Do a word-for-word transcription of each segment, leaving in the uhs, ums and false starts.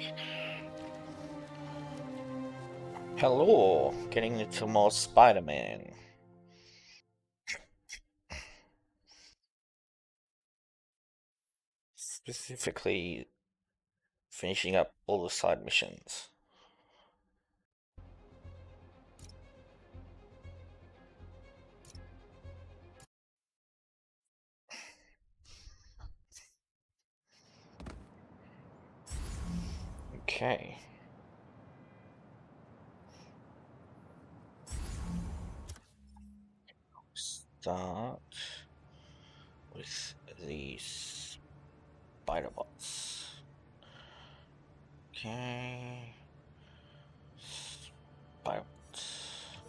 Hello, getting into more Spider-Man. Specifically, finishing up all the side missions. Okay. Start with these spider bots. Okay. Spider bots.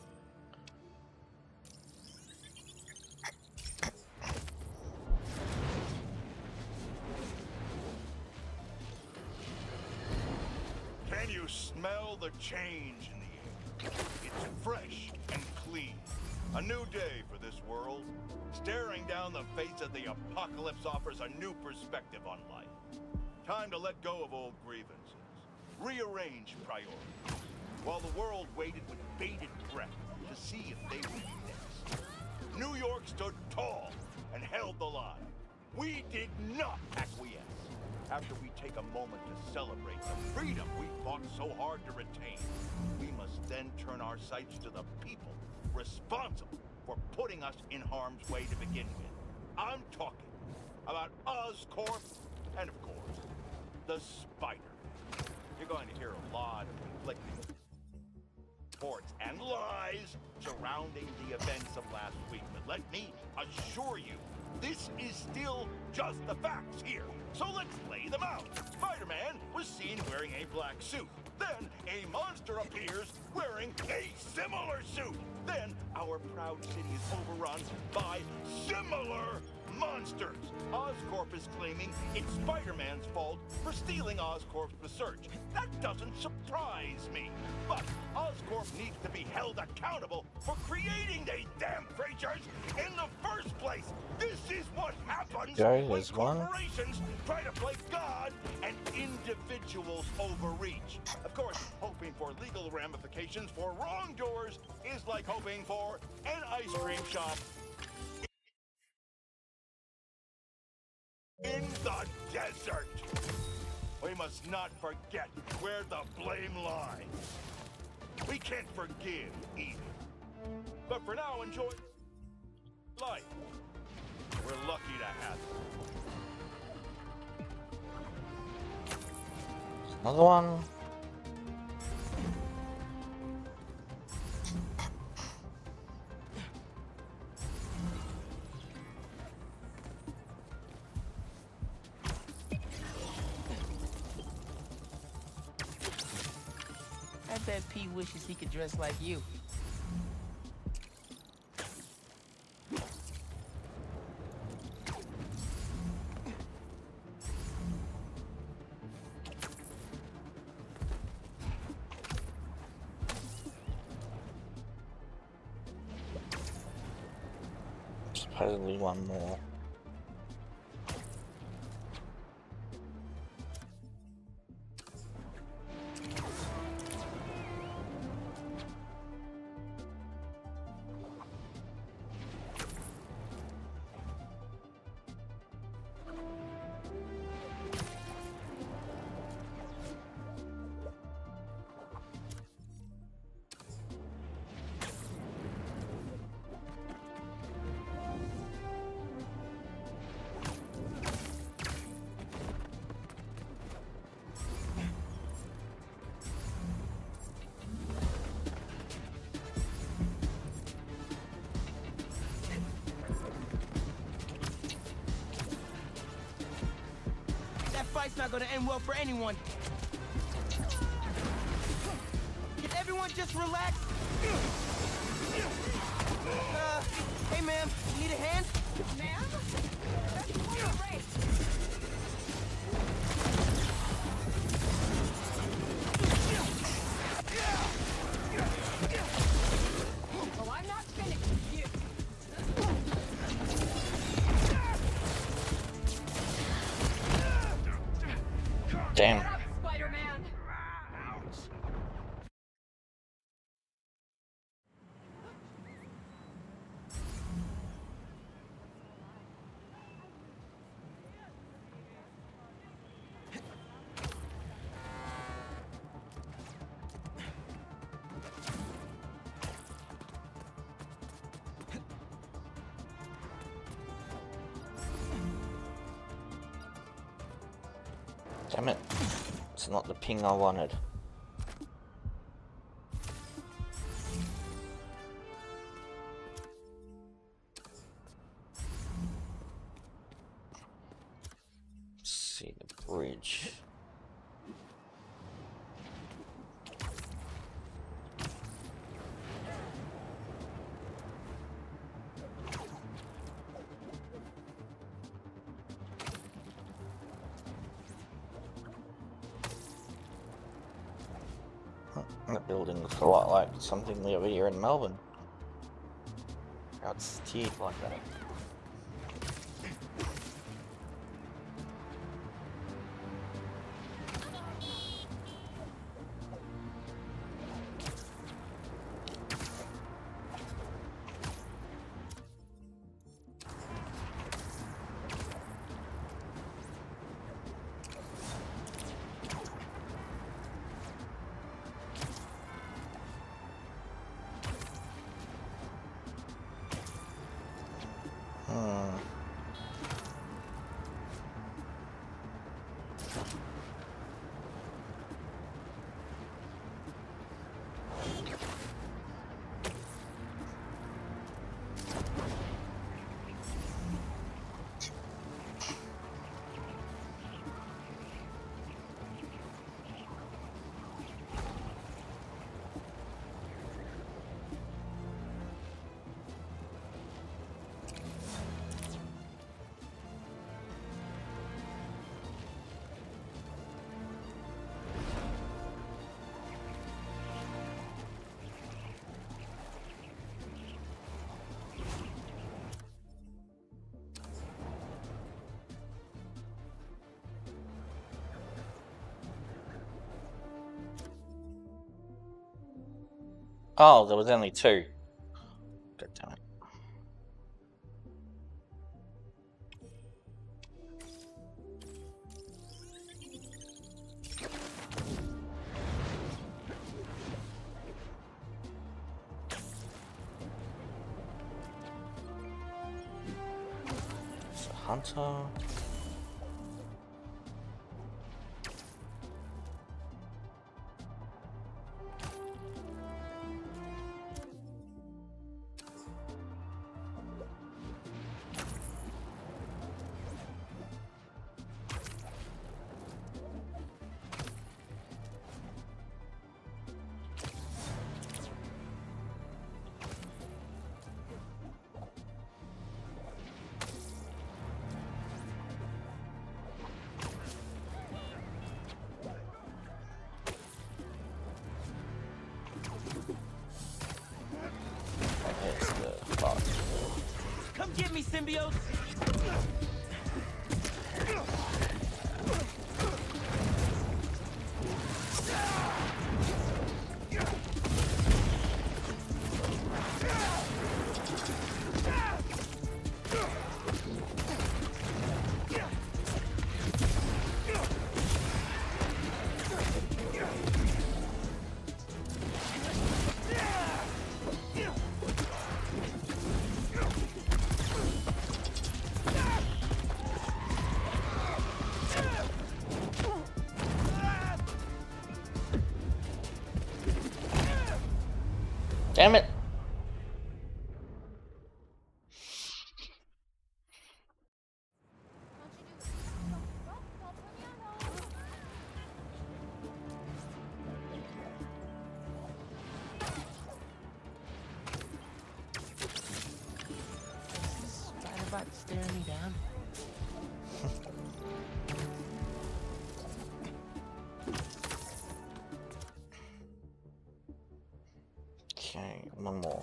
Can you smell the change in the air? It's fresh and clean. A new day for this world. Staring down the face of the apocalypse offers a new perspective on life. Time to let go of old grievances. Rearrange priorities. While the world waited with bated breath to see if they would be next. New York stood tall and held the line. We did not acquiesce. After we take a moment to celebrate the freedom we fought so hard to retain, we must then turn our sights to the people responsible for putting us in harm's way to begin with. I'm talking about Oscorp and, of course, the Spider-Man. You're going to hear a lot of conflicting reports and lies surrounding the events of last week, but let me assure you, this is still just the facts here. So let's lay them out. Spider-Man was seen wearing a black suit. Then a monster appears wearing a similar suit. Then our proud city is overrun by similar monsters. Oscorp is claiming it's Spider-Man's fault for stealing Oscorp's research. That doesn't surprise me. But Oscorp needs to be held accountable for creating these damn creatures in the first place. This is what happens There when is one. corporations try to play God and individuals overreach. Of course, hoping for legal ramifications for wrongdoers is like hoping for an ice cream shop in the desert. We must not forget where the blame lies. We can't forgive either. But for now, enjoy life. We're lucky to have it. Another one. I bet Pete wishes he could dress like you. Supposedly one more. Fight's not gonna end well for anyone. Can everyone just relax? Uh, hey ma'am, you need a hand? Ma'am? That's more a race. Oh, I'm not finished with you. Damn. Get up, Spider-Man. Damn it. It's not the ping I wanted. Let's see the bridge. The building looks a lot like something over here in Melbourne. How it's tiered like that. Oh, there was only two. God damn it. It's a hunter. Come get me, symbiote! Damn it! Spiderbot staring me down. Okay, one more.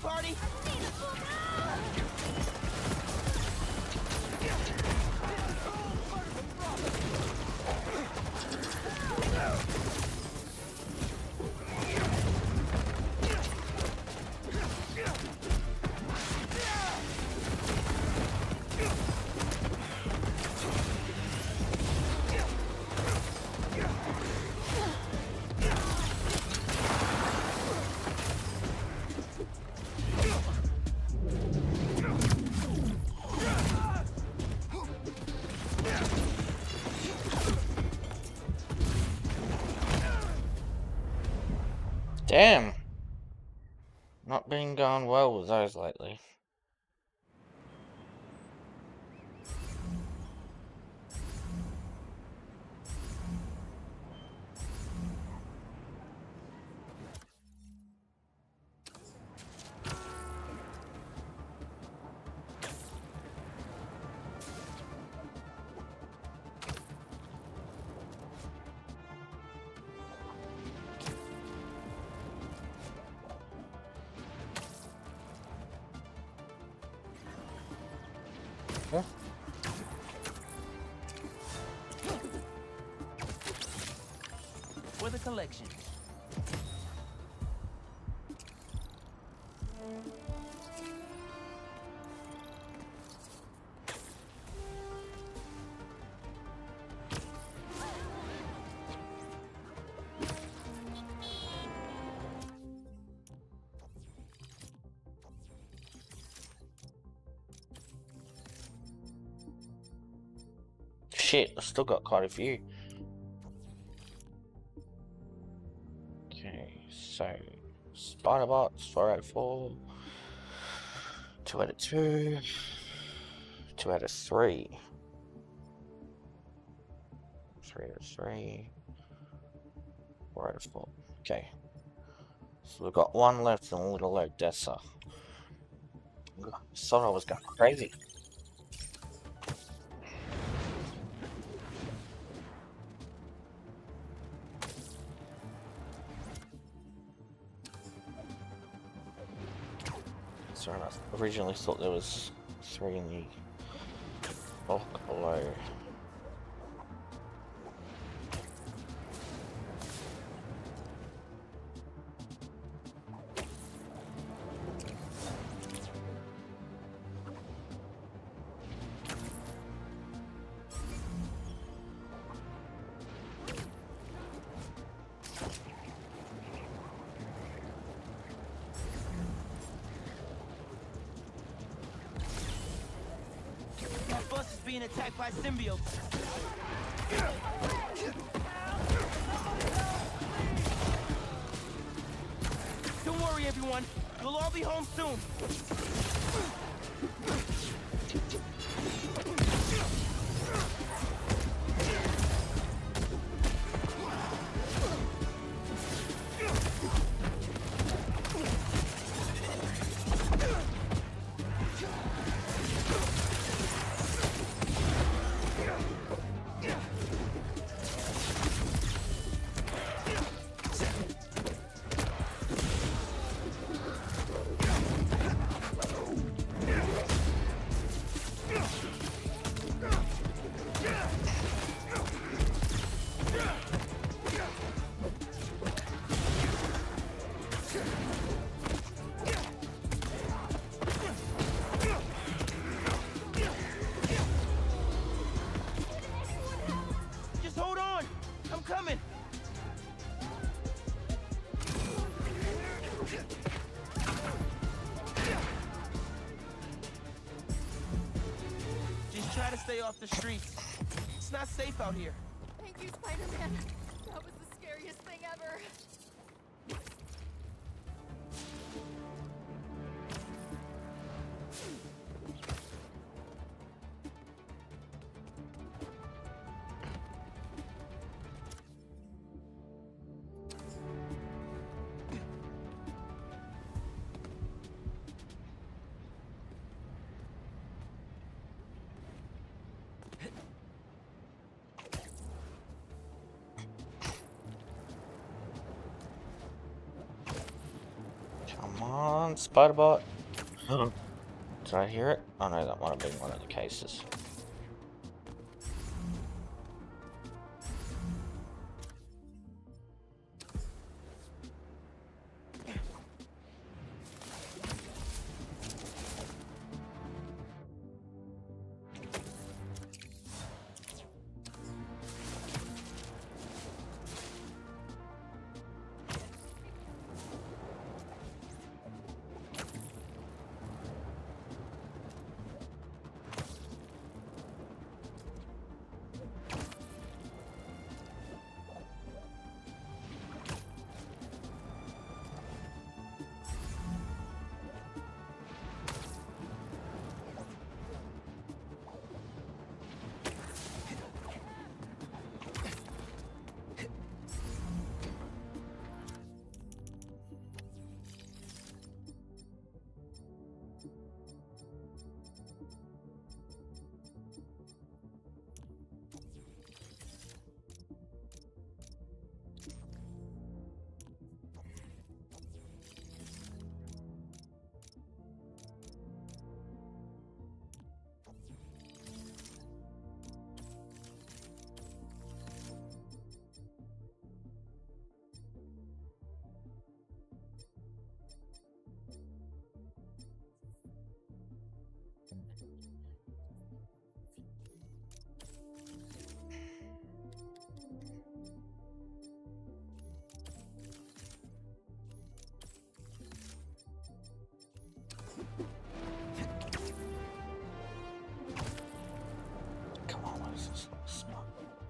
party? Damn. Not been going well with those lately. Yeah. For the collection. Shit, I still got quite a few. Okay, so Spiderbots, four out of four, two out of two, two out of three, three out of three, four out of four. Okay, so we've got one left and a little Odessa. Thought I was going crazy. Sorry, I originally thought there was three in the bulk below. Being attacked by symbiotes. Don't worry, everyone. You'll all be home soon. Stay off the streets. It's not safe out here. Thank you, Spider-Man. That was the scariest thing ever. Come on, Spiderbot. Did I hear it? Oh no, that might have been one of the cases. Come on, what is this little spot?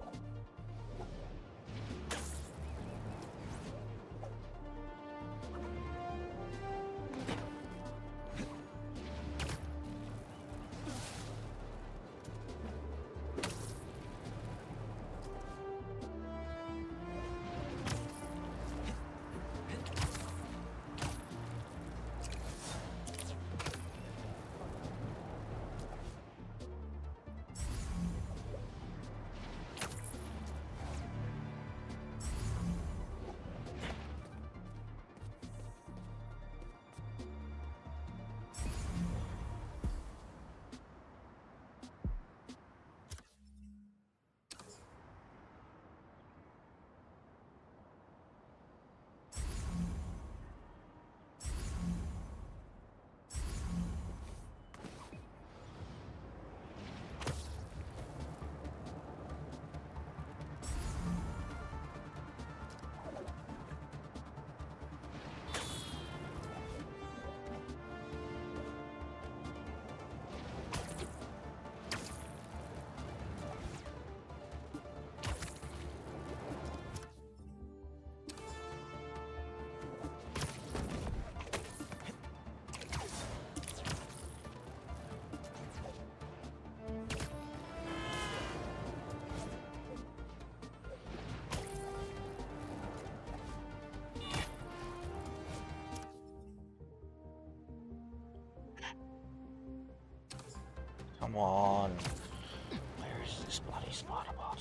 Come on. Where is this bloody Spiderbot?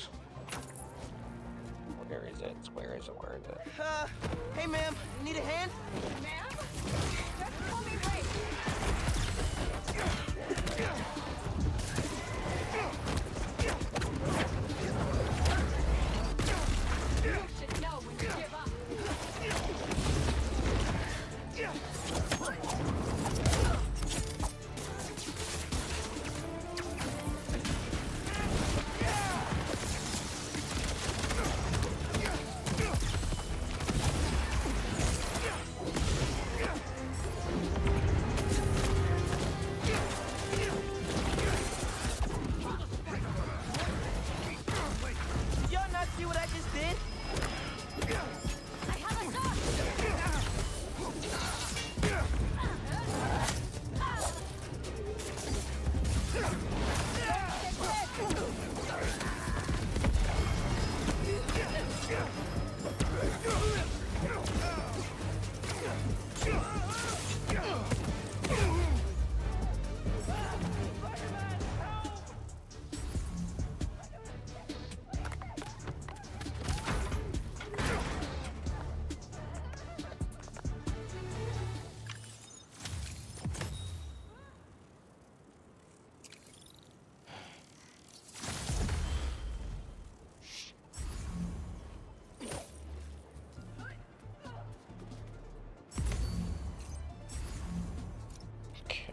Where is it? Where is it? Where is it? Uh, hey ma'am, need a hand? Ma'am? Just pull me away. You should know when you give up.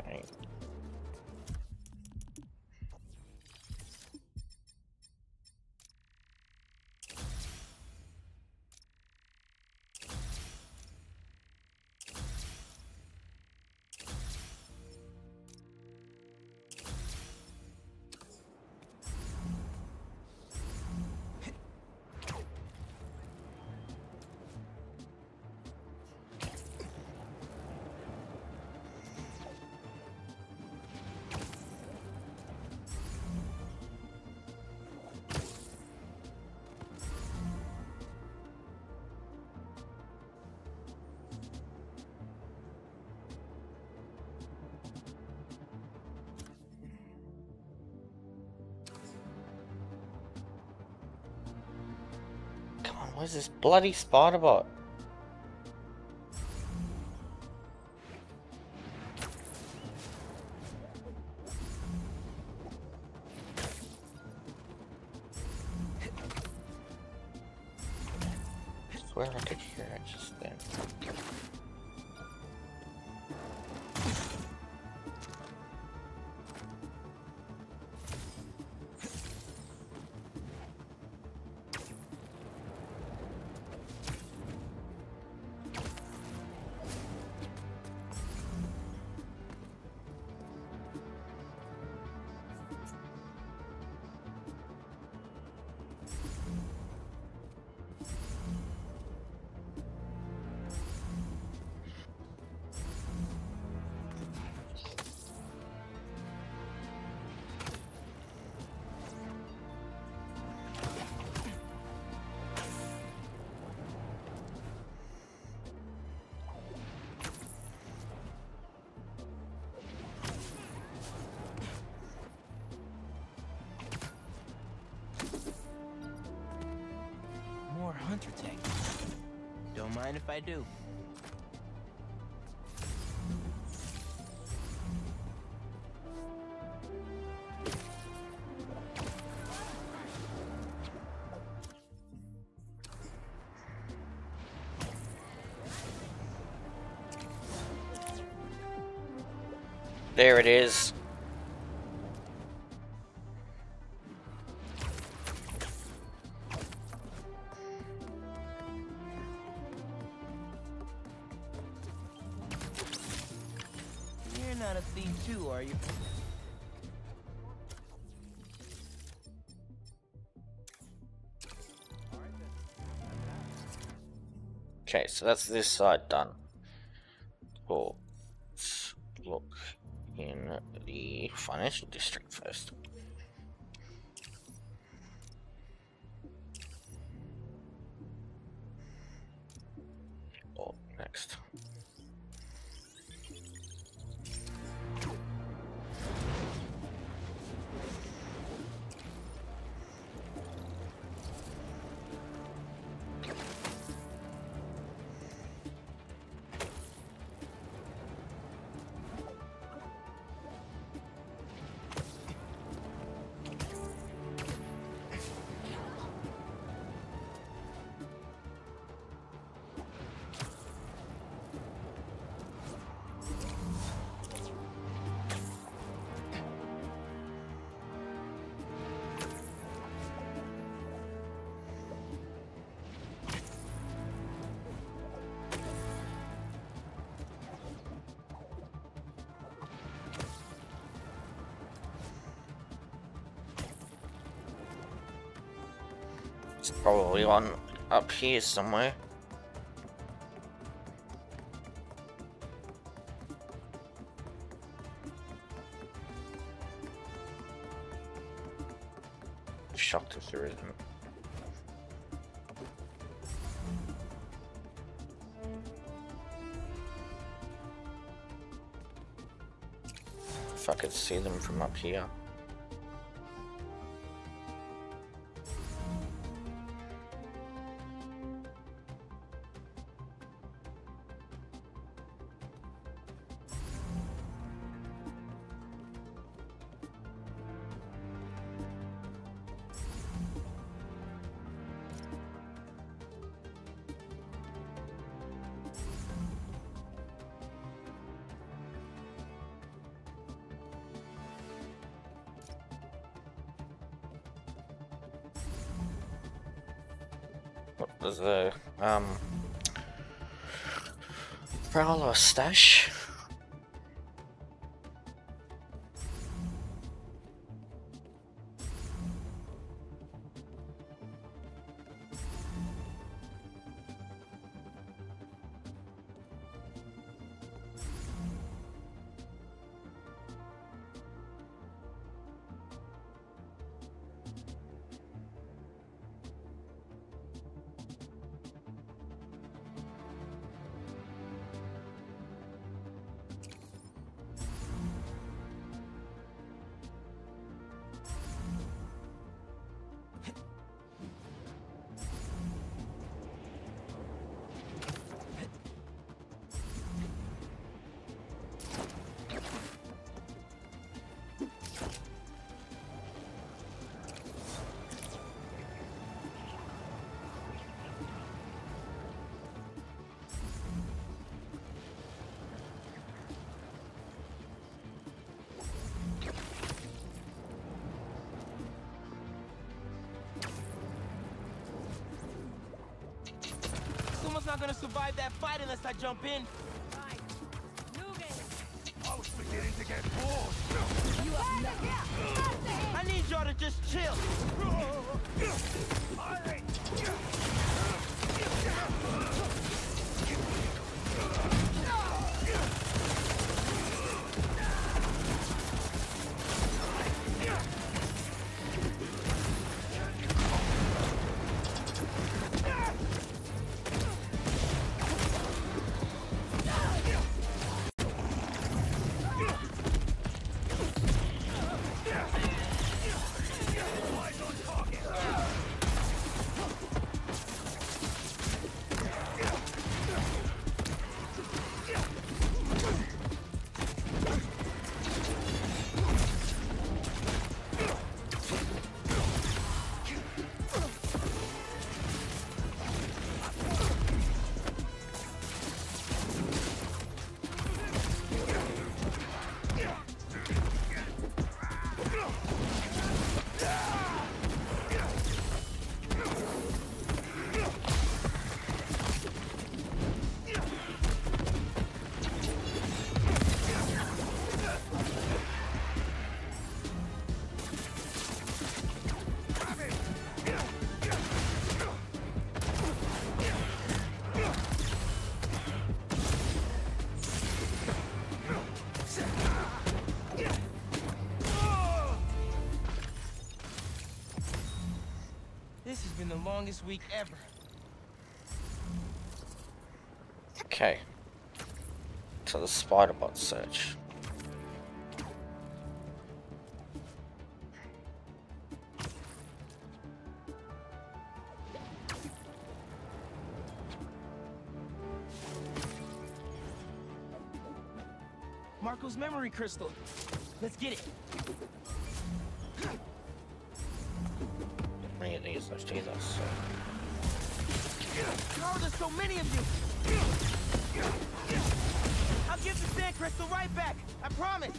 Okay. Come on, where's this bloody spider bot? I swear I could hear it just then. More hunter tech. Don't mind if I do. There it is. You're not a thief too, are you? Okay, so that's this side done. Well, let's look in the financial district first. Oh, next. It's probably one up here somewhere. Shocked if there isn't. If I could see them from up here. There's a um Prowler stash. Someone's not gonna survive that fight unless I jump in. Right. New game. I was beginning to get bored. You have nothing. I need y'all to just chill. This has been the longest week ever. Okay. To the Spiderbot search. Marco's memory crystal. Let's get it. Many of these, let's Jesus. So. Oh, there's so many of you. I'll give the sand crystal right back. I promise.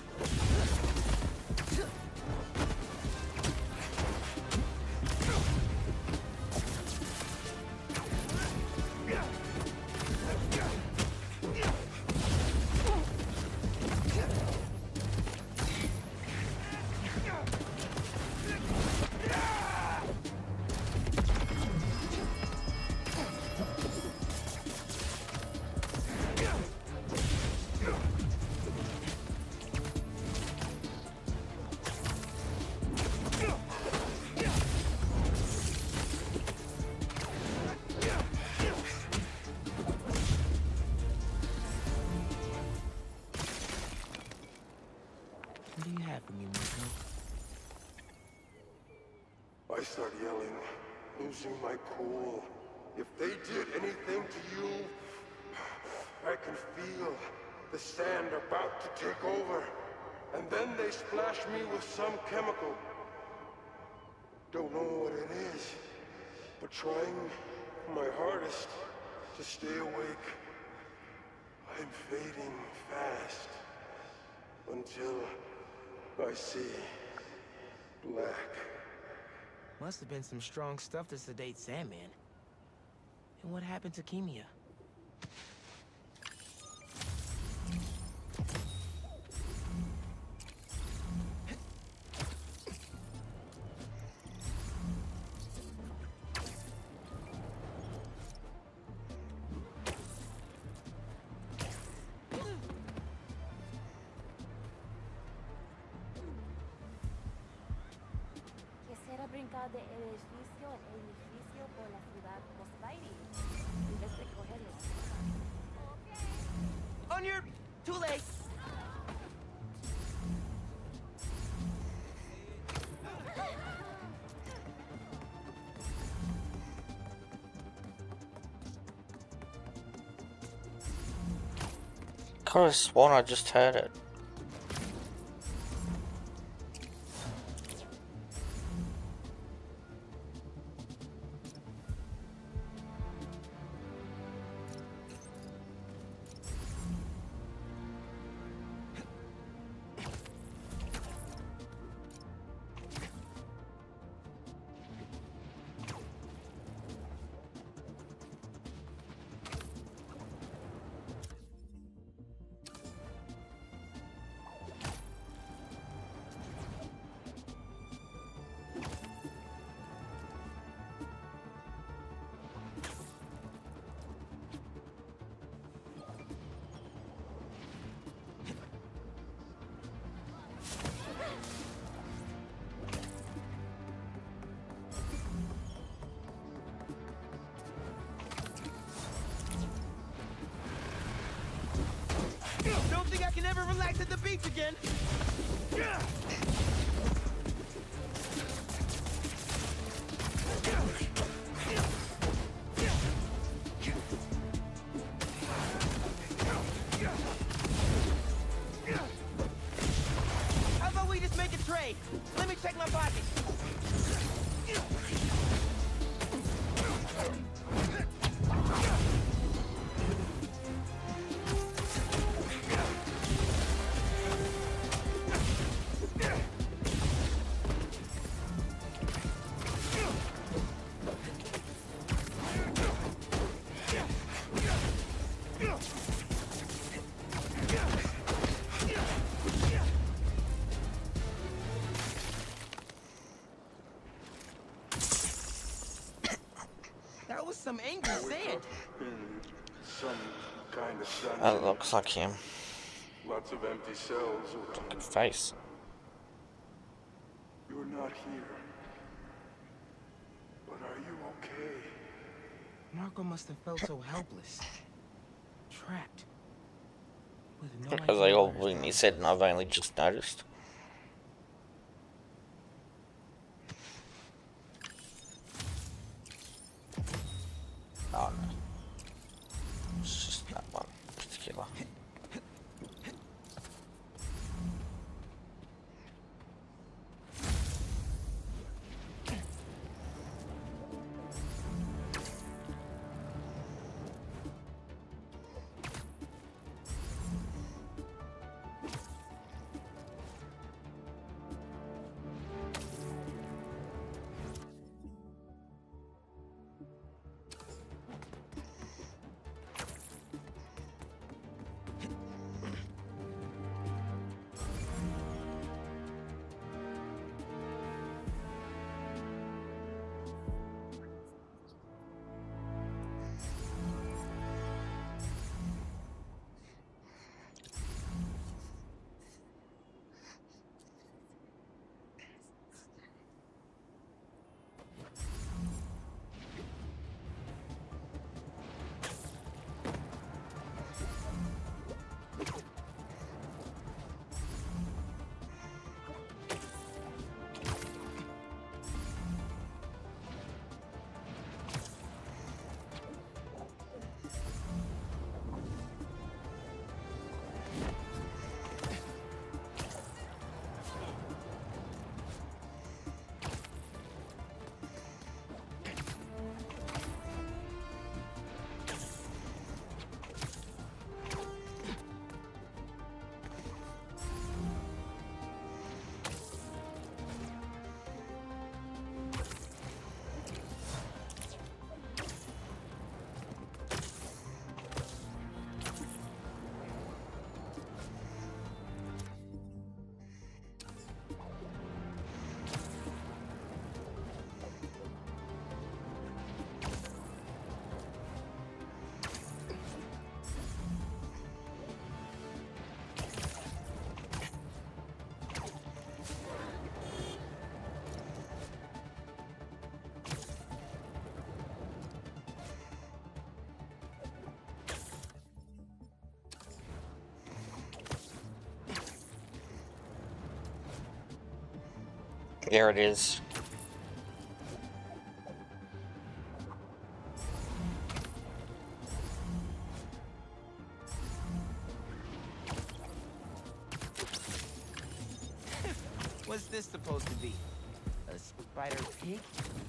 What do you have for me, Marco? I start yelling, losing my cool. If they did anything to you, I can feel the sand about to take over. And then they splash me with some chemical. Don't know what it is, but trying my hardest to stay awake. I'm fading fast until I see black. Must have been some strong stuff to sedate Sandman. And what happened to Kimia? Quisiera brincar de edificio en edificio por la ciudad como Spidey, en vez de cogerlos. On your... Too late. Could have sworn I just heard it. Don't think I can ever relax at the beach again. How about we just make a trade? Let me check my pocket. That was some angry sand. In some kind of dungeon. That looks like him. Lots of empty cells around. Good face. You're not here. But are you okay? Marco must have felt so helpless. Trapped. With no Because they idea all where to when he start. said, and I've only just noticed. Oh no. It's just that one particular. There it is. What's this supposed to be? A spider pig?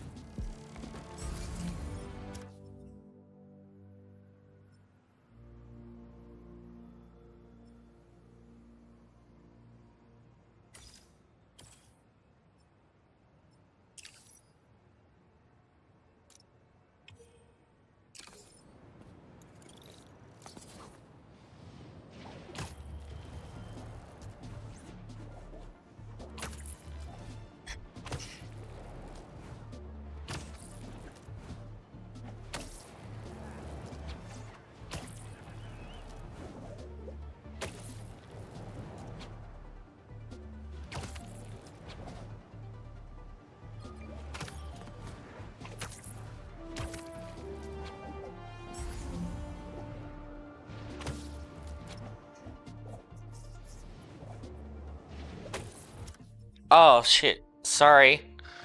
Oh shit! Sorry.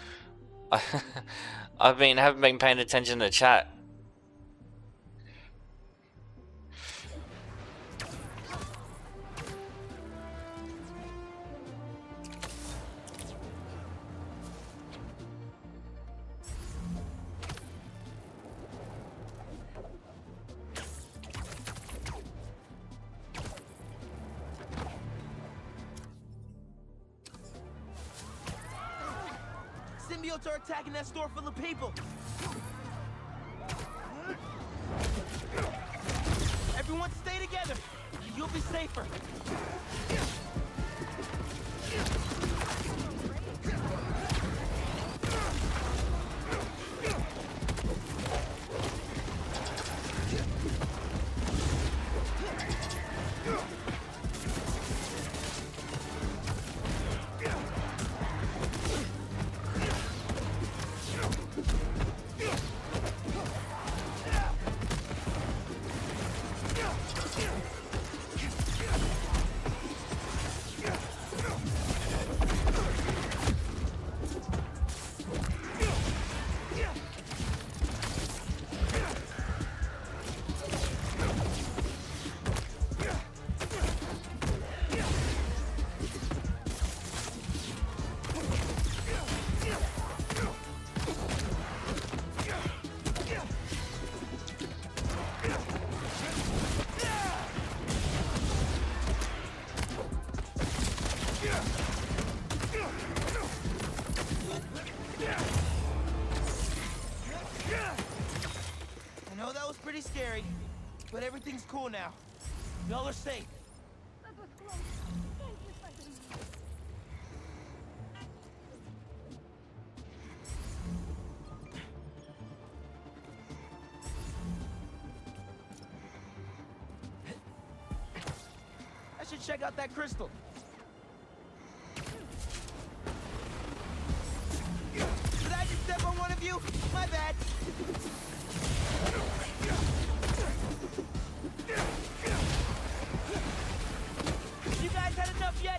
I've been haven't been paying attention to chat. Symbiotes are attacking that store full of people. Everyone stay together. You'll be safer. I know that was pretty scary, but everything's cool now. Y'all are safe. That was close. Thank you, Spiderman. I should check out that crystal. Did I just step on one of you? My bad. You guys had enough yet?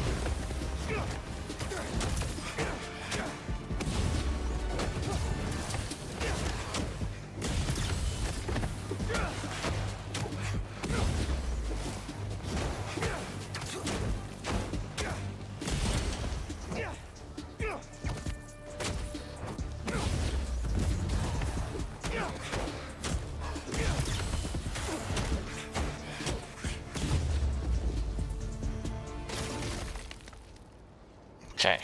Okay.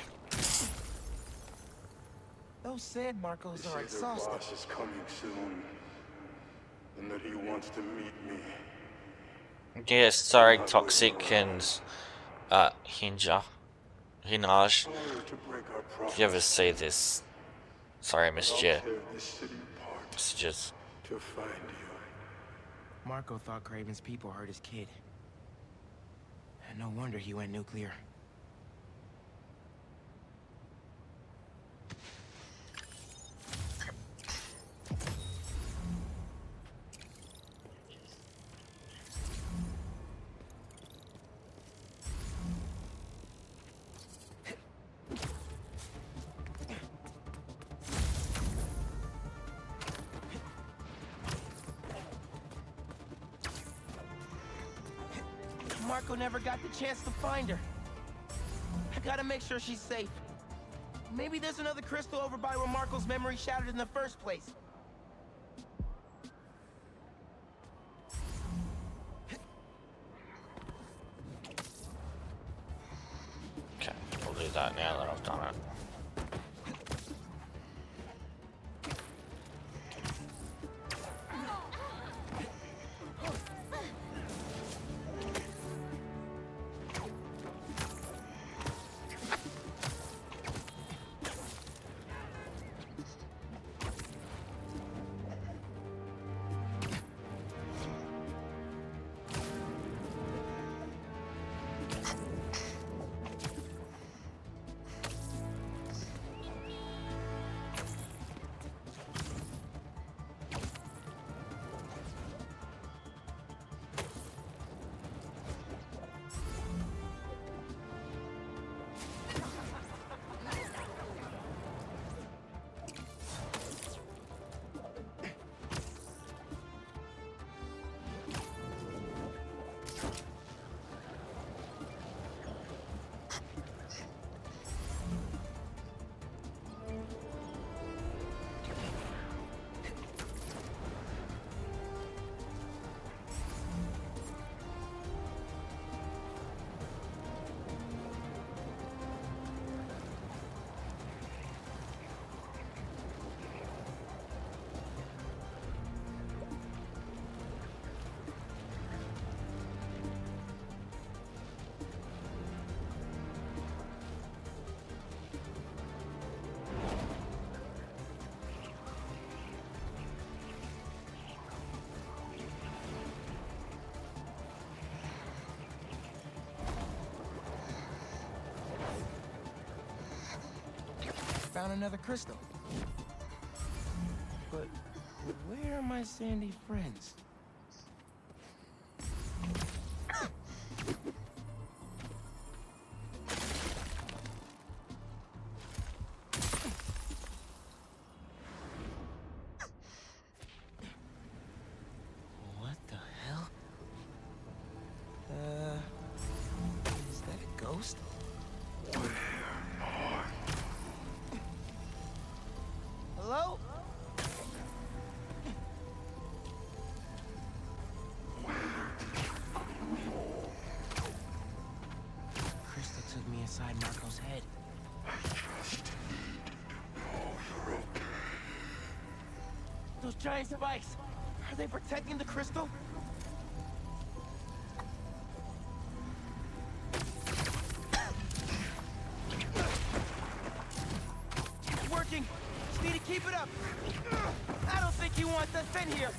Those sand Marcos They are say their exhausted. boss is coming soon, and that he wants to meet me. Yes, sorry, Toxic and uh, Hinja. Hinaj. In order to break our promise, If you ever see this, sorry I missed I'll your tear this city apart messages. to find you. Marco thought Craven's people hurt his kid. And no wonder he went nuclear. Marco never got the chance to find her. I gotta make sure she's safe. Maybe there's another crystal over by where Marco's memory shattered in the first place. Okay, we'll do that now that I've done it. Found another crystal. But where are my sandy friends? What the hell? Uh, is that a ghost? Hello? Crystal took me inside Marco's head. I just need to know you're okay. Those giant spikes, are they protecting the crystal? It's working. Just need to keep it up. I don't think he wants us in here.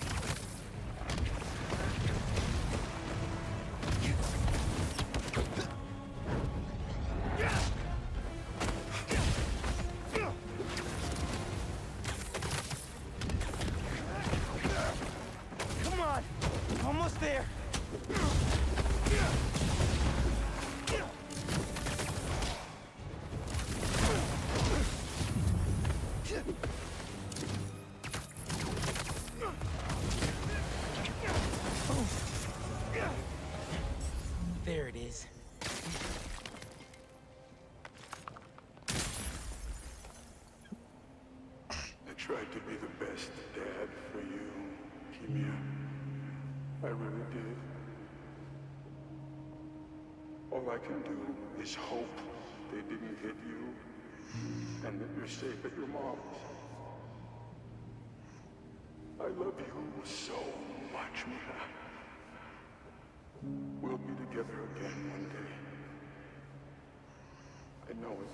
Come on, almost there. There it is. I tried to be the best dad for you, Kimia. I really did. All I can do is hope they didn't hit you and that you're safe at your mom's. I love you so much, Mia. We'll be together again one day. I know it.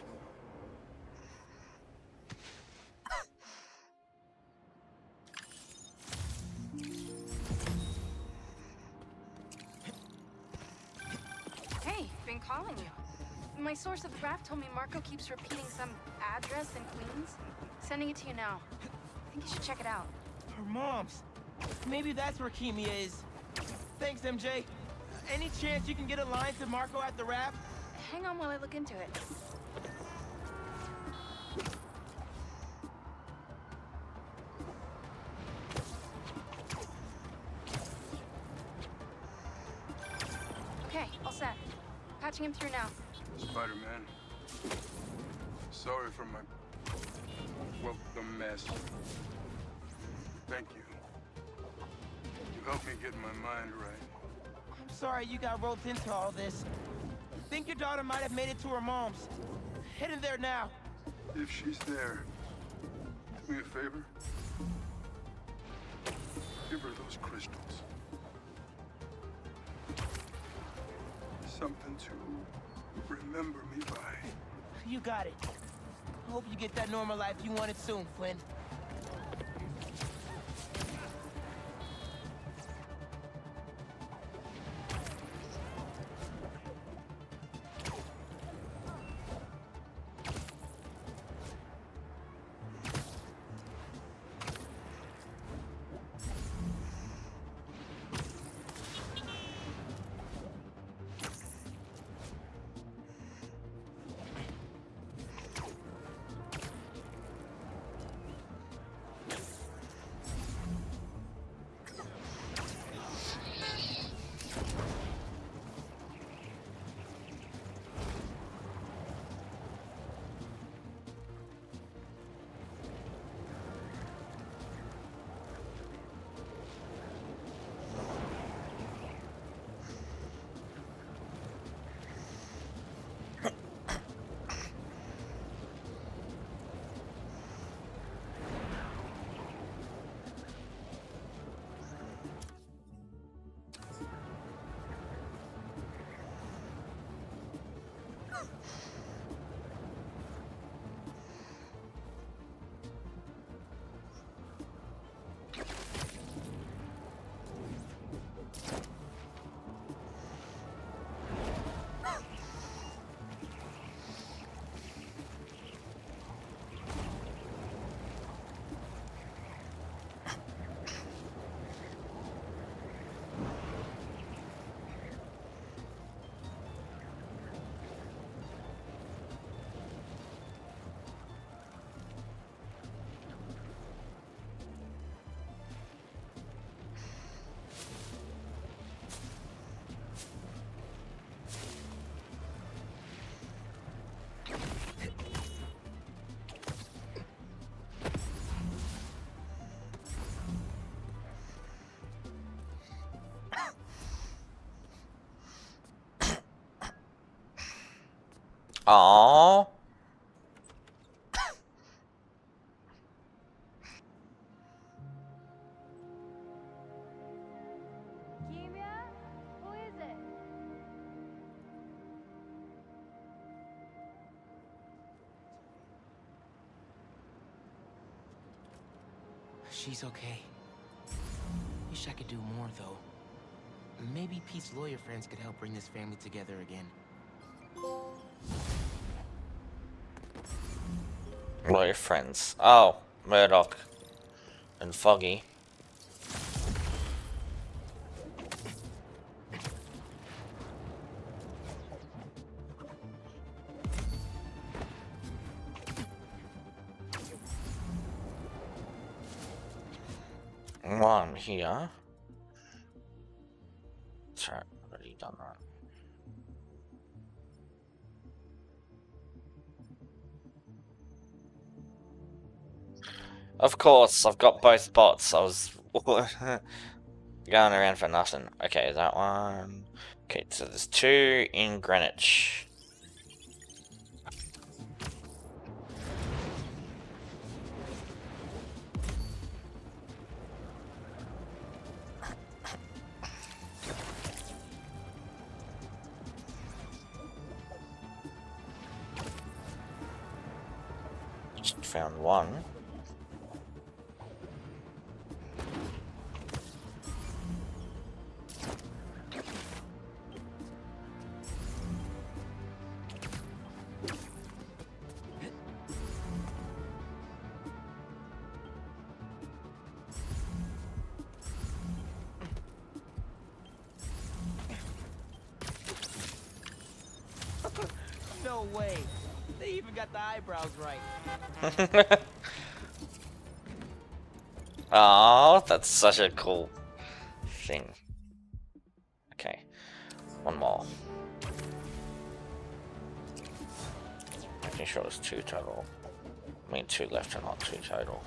Hey, been calling you. My source at the raft told me Marco keeps repeating some address in Queens. Sending it to you now. I think you should check it out. Her mom's. Maybe that's where Kimia is. Thanks, M J. Any chance you can get a line to Marco at the raft? Hang on while I look into it. Okay, I'll patching him through now. Spider-Man. Sorry for my... well, the mess. Thank you. You helped me get my mind right. I'm sorry you got roped into all this. I think your daughter might have made it to her mom's. Head in there now. If she's there, do me a favor. Give her those crystals. Something to remember me by. You got it. I hope you get that normal life you wanted soon, Flynn. Aww. Kimia? Who is it? She's okay. Wish I could do more, though. Maybe Pete's lawyer friends could help bring this family together again. Lawyer friends. Oh, Murdoch and Foggy. One here. That's right, already done that. Of course, I've got both bots. I was going around for nothing. Okay, that one. Okay, so there's two in Greenwich. Just found one. No way. They even got the eyebrows right. Oh, that's such a cool thing. Okay, one more. Making sure it's two total. I mean two left and not two total.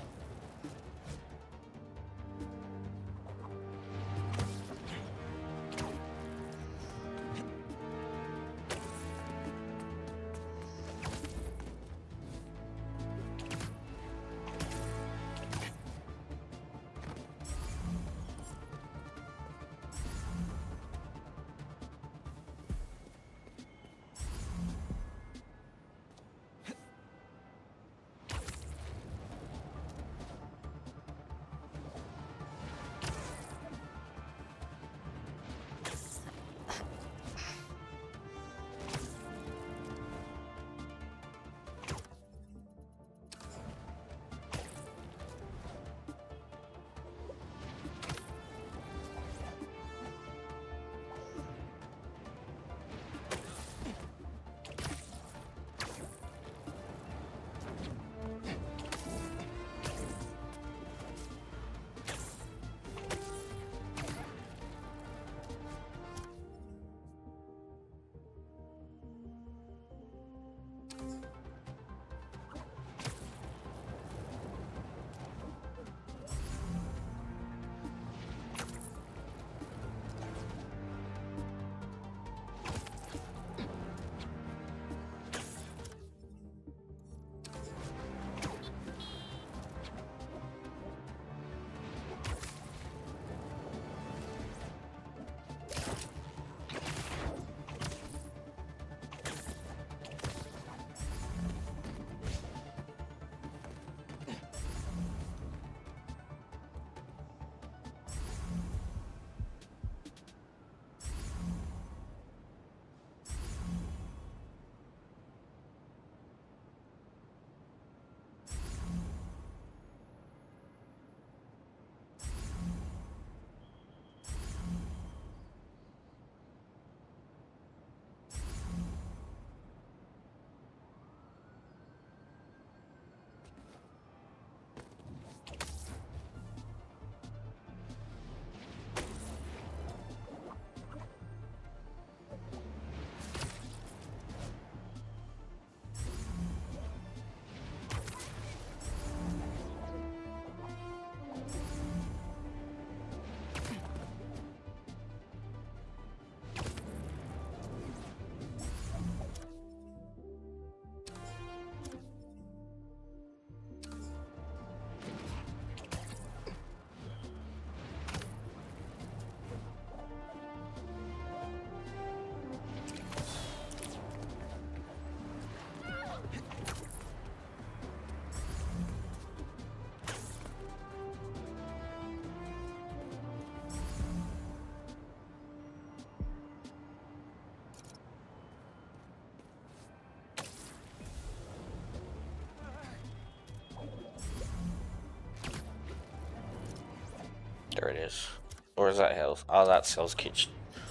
There it is. Or is that Hell's? Oh, that's Hell's Kitchen.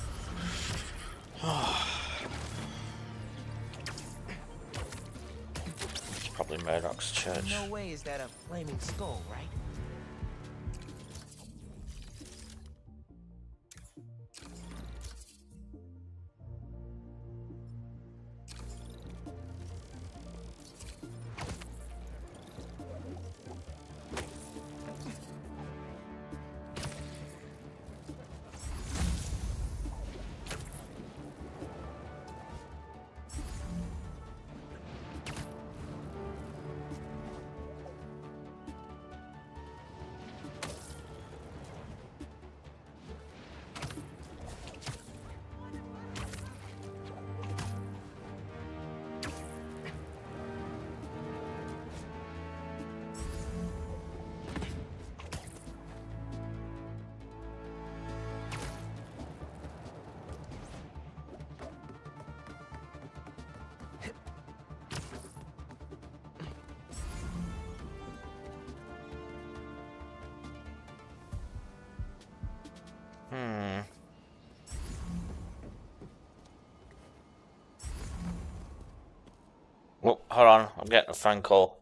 It's probably Murdoch's church. No way is that a flaming skull, right? Hmm. Oh, hold on. I'm getting a phone call.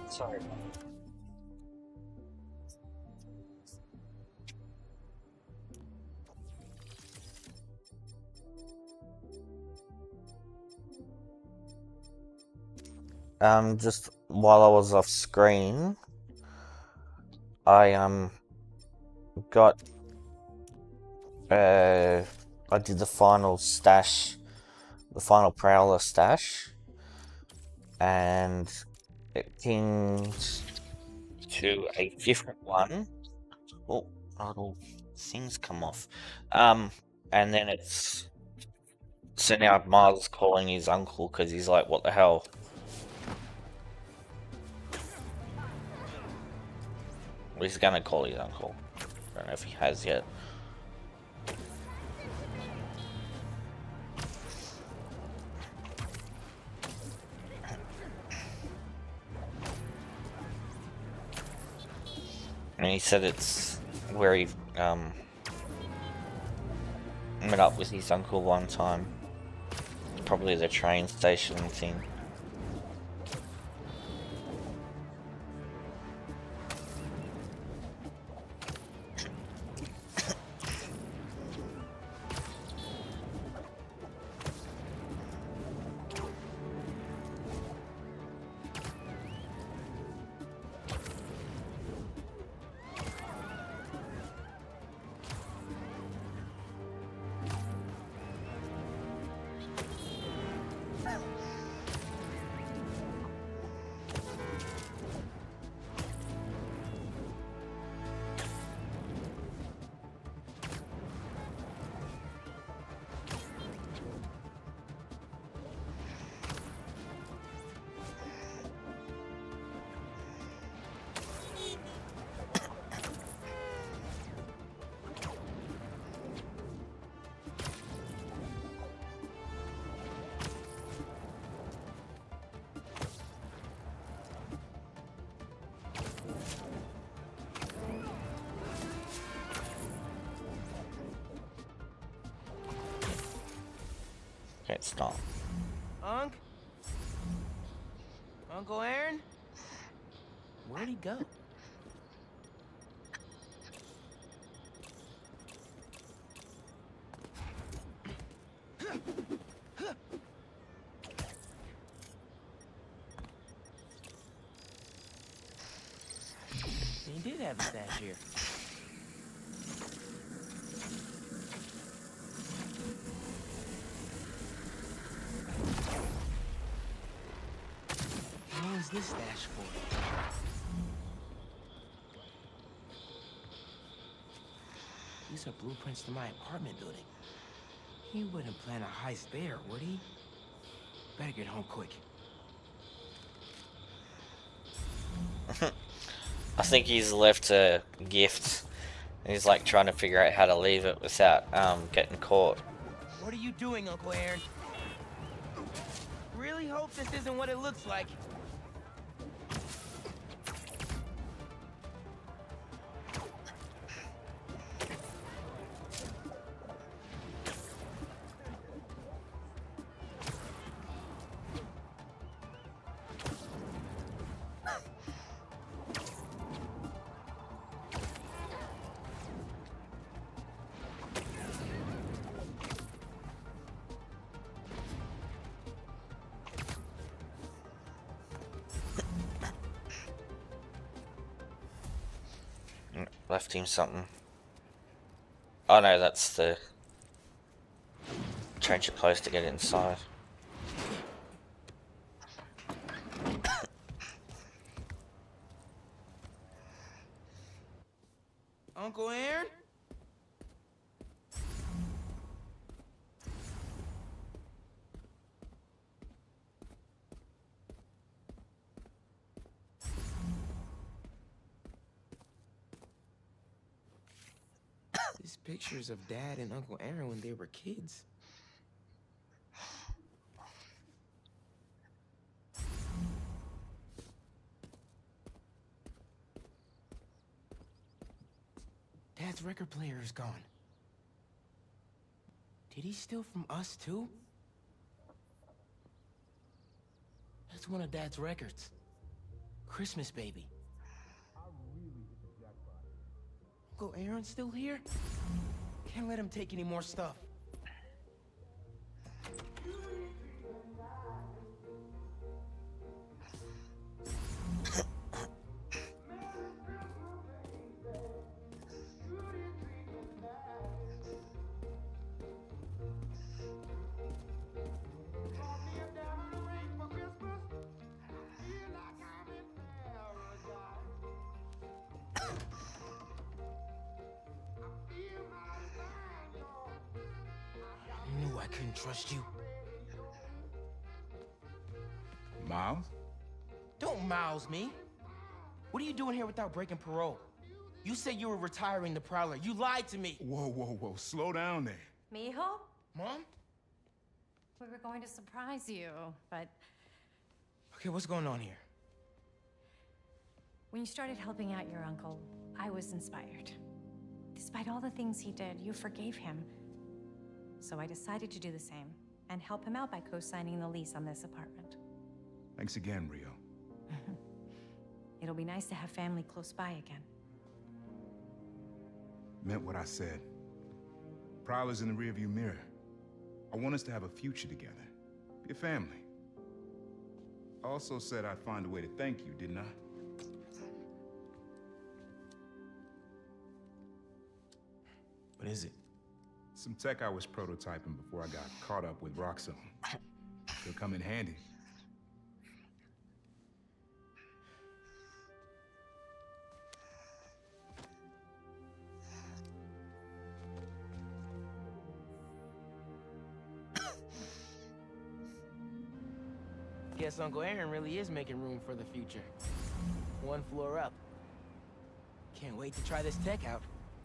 Sorry. Um, just while I was off screen, I um got uh I did the final stash, the final Prowler stash, and it pinged to a different one. Oh, little things come off. Um, and then it's so now Miles calling his uncle because he's like, "What the hell?" Well, he's gonna call his uncle. I don't know if he has yet. And he said it's where he um, met up with his uncle one time. Probably the train station thing. Okay, stop. Unc? Uncle Aaron? Where'd he go? He did have a stash here. What was this stash for? These are blueprints to my apartment building. He wouldn't plan a heist there, would he? Better get home quick. I think he's left a gift. And he's like trying to figure out how to leave it without um, getting caught. What are you doing, Uncle Aaron? Really hope this isn't what it looks like. Left him something. Oh no, that's the change of clothes to get inside. Uncle Aaron? These pictures of Dad and Uncle Aaron when they were kids. Dad's record player is gone. Did he steal from us too? That's one of Dad's records. Christmas baby. Uncle Aaron's still here? Can't let him take any more stuff. I couldn't trust you. Miles? Don't Miles me. What are you doing here without breaking parole? You said you were retiring the Prowler. You lied to me. Whoa, whoa, whoa. Slow down there. Mijo? Mom? We were going to surprise you, but... Okay, what's going on here? When you started helping out your uncle, I was inspired. Despite all the things he did, you forgave him. So I decided to do the same, and help him out by co-signing the lease on this apartment. Thanks again, Rio. It'll be nice to have family close by again. Meant what I said. Prowler's in the rearview mirror. I want us to have a future together. Be a family. I also said I'd find a way to thank you, didn't I? What is it? Some tech I was prototyping before I got caught up with Roxxon. It'll come in handy. Guess Uncle Aaron really is making room for the future. One floor up. Can't wait to try this tech out.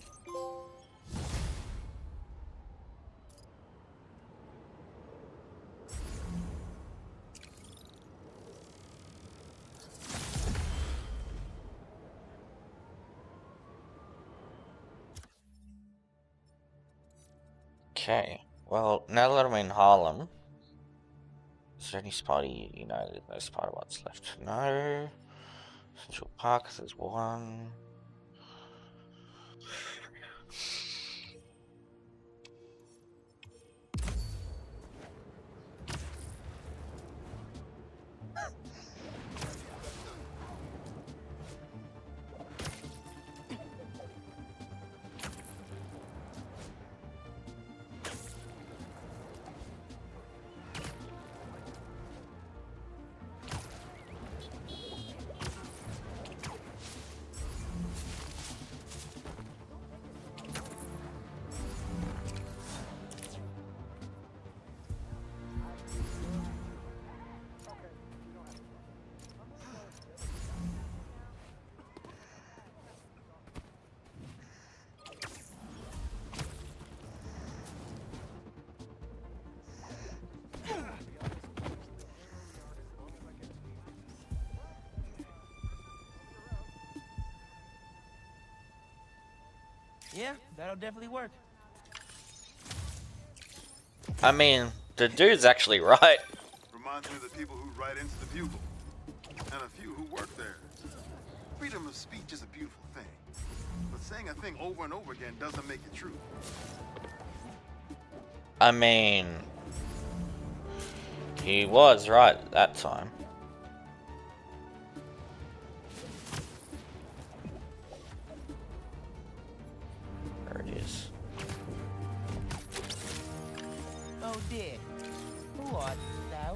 Okay, well, now that I'm in Harlem, is there any Spider, you know, there's no Spider ones left. No. Central Park, there's one. Yeah, that'll definitely work. I mean, the dude's actually right. Reminds me of the people who write into the Bugle, and a few who work there. Freedom of speech is a beautiful thing, but saying a thing over and over again doesn't make it true. I mean, he was right at that time. There it is. Oh dear. Who art thou?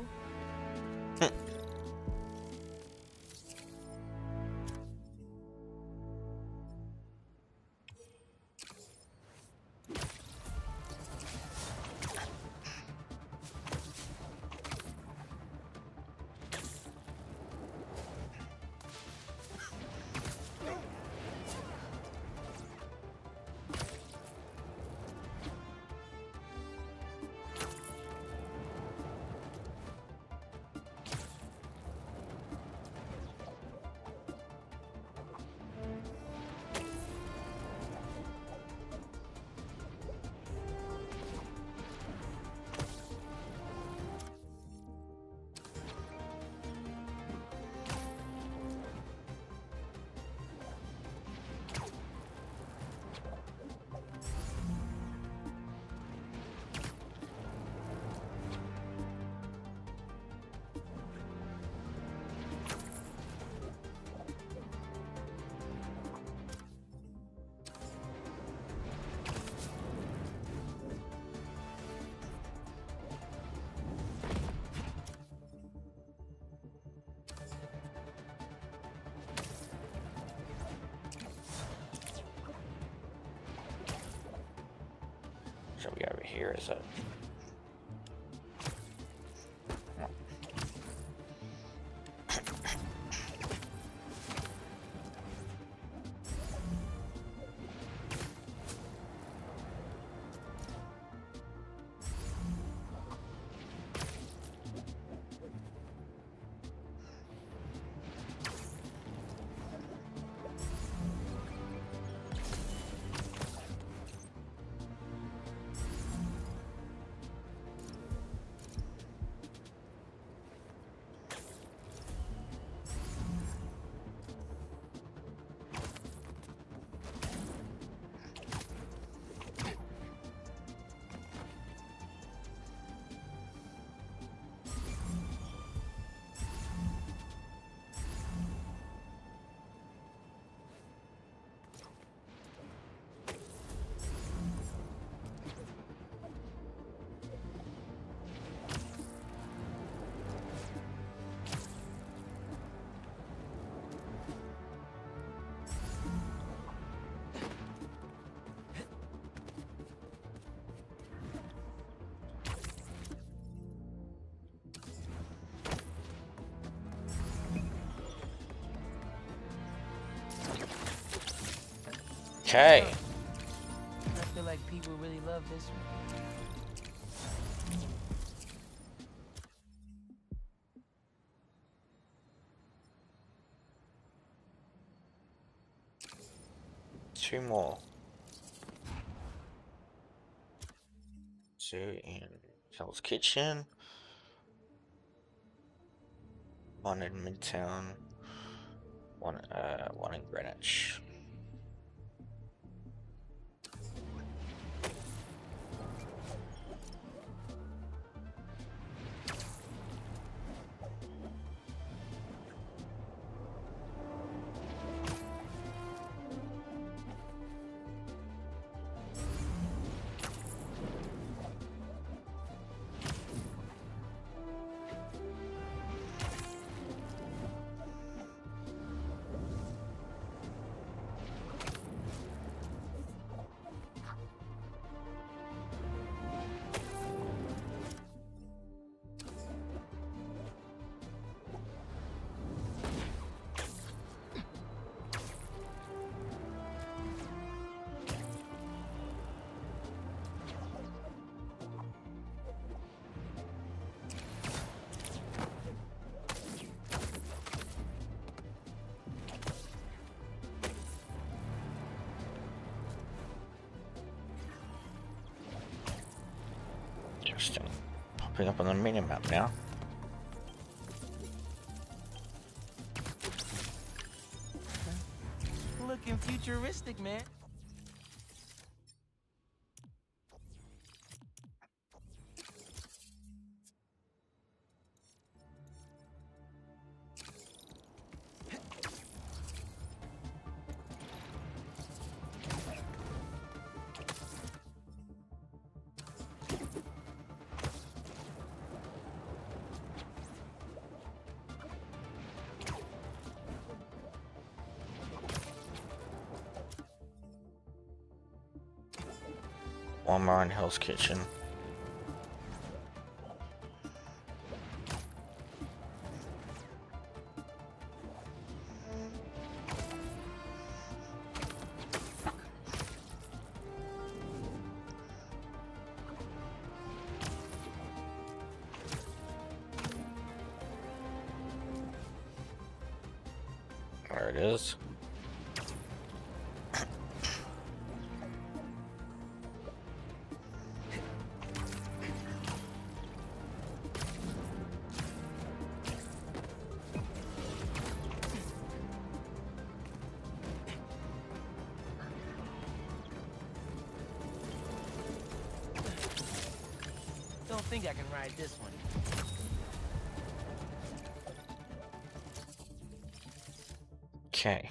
here, is it? Okay. I feel like people really love this one. Two more. Two in Hell's Kitchen. One in Midtown. One, uh, one in Greenwich. Just popping up on the minimap now. Looking futuristic, man. One more in Hell's Kitchen. There it is. Don't think I can ride this one. Okay.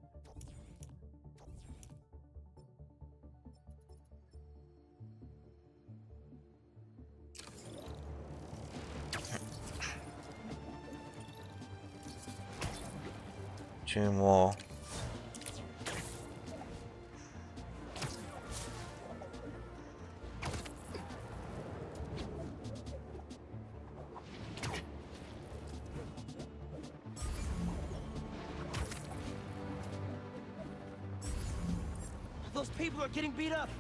Two more. Those people are getting beat up.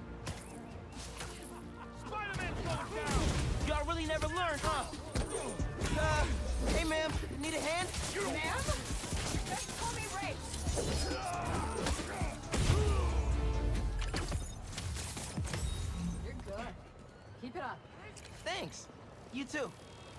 Spider-Man's going down. Y'all really never learned, huh? Uh, hey, ma'am. Need a hand? Ma'am? Just call me Ray. You're good. Keep it up. Thanks. You too.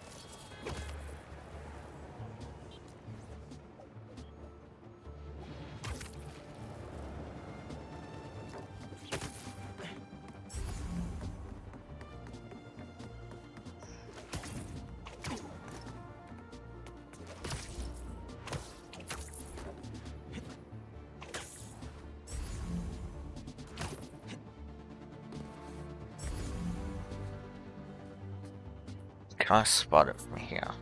Can I spot it from here?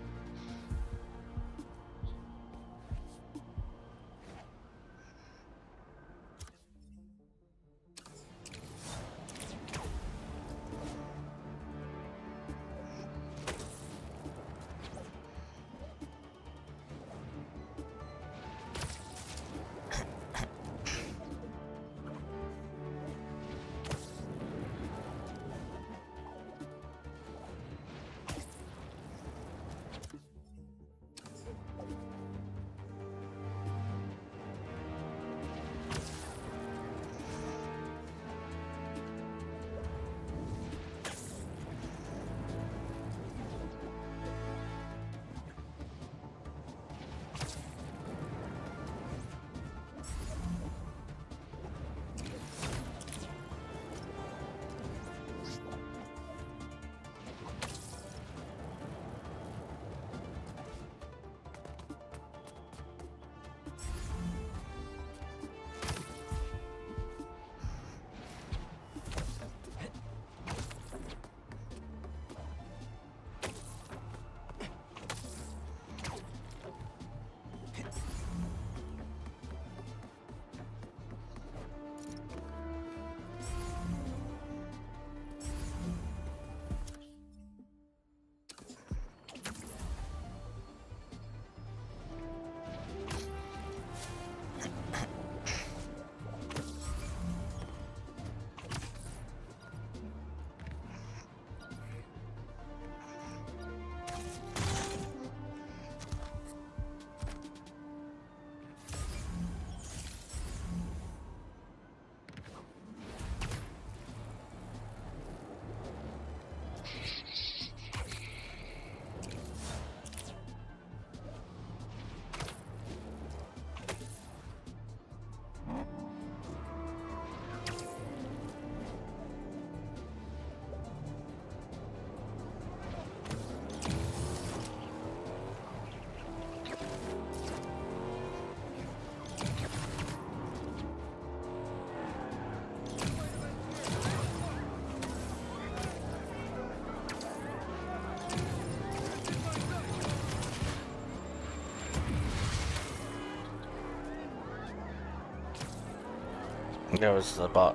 There was the bot.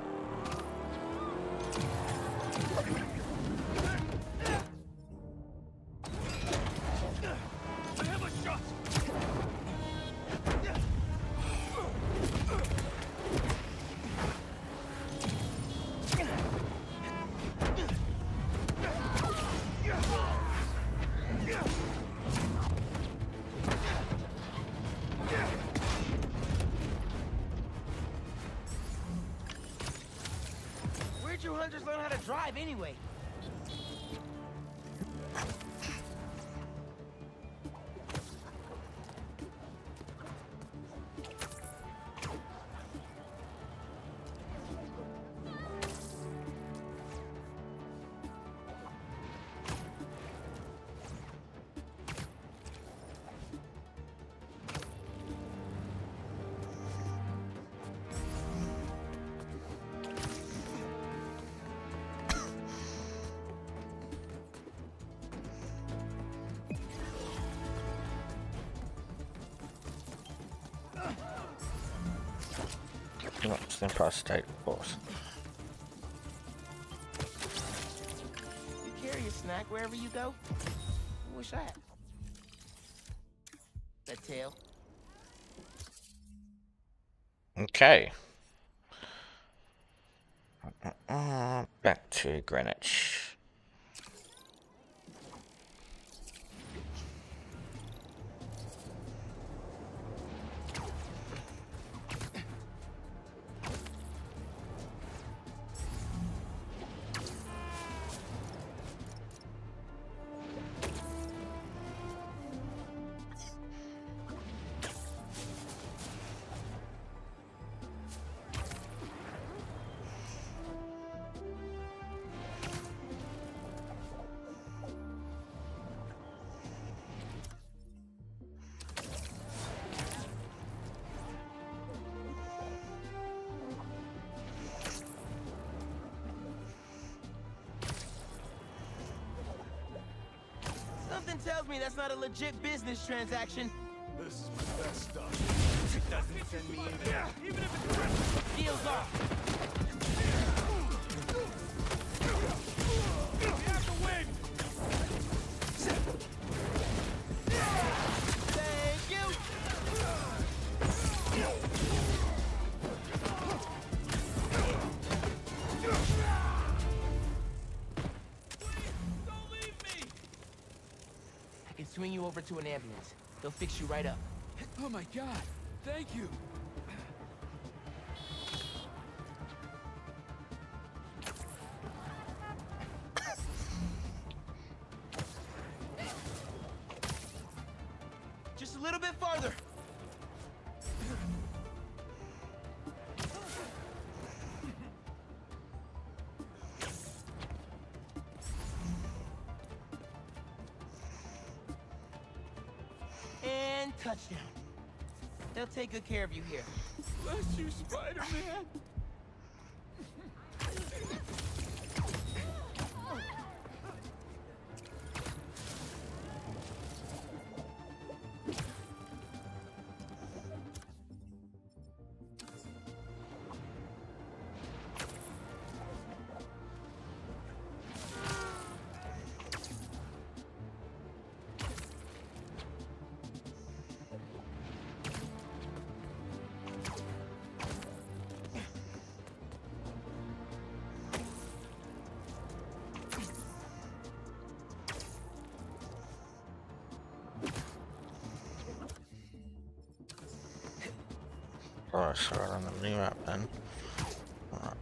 Where'd you hunters learn how to drive anyway? It's in prostate, of course. You carry a snack wherever you go? I wish I had. That tail. Okay. Uh, back to Greenwich. Something tells me that's not a legit business transaction. This is my best stuff. It doesn't send me in there. Even if it's Christmas. Deal's off. Get out the way! Thank you. Don't leave me! I can swing you over to an ambulance. They'll fix you right up. Oh my god, thank you! Just a little bit farther. And touchdown. They'll take good care of you here. Bless you, Spider-Man! Oh, sorry, on the new map then. Alright.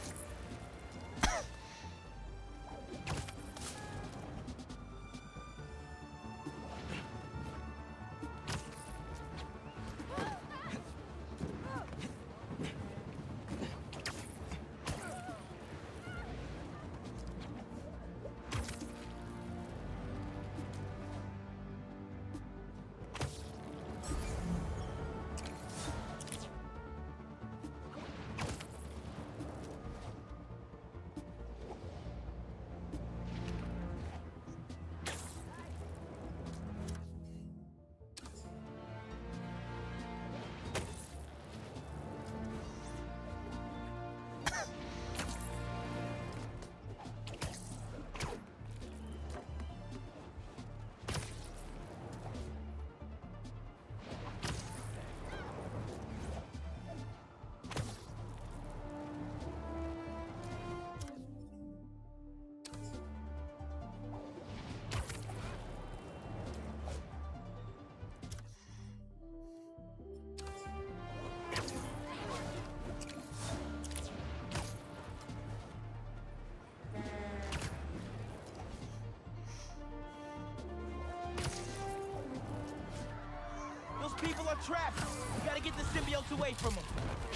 Those people are trapped. We gotta get the symbiotes away from them.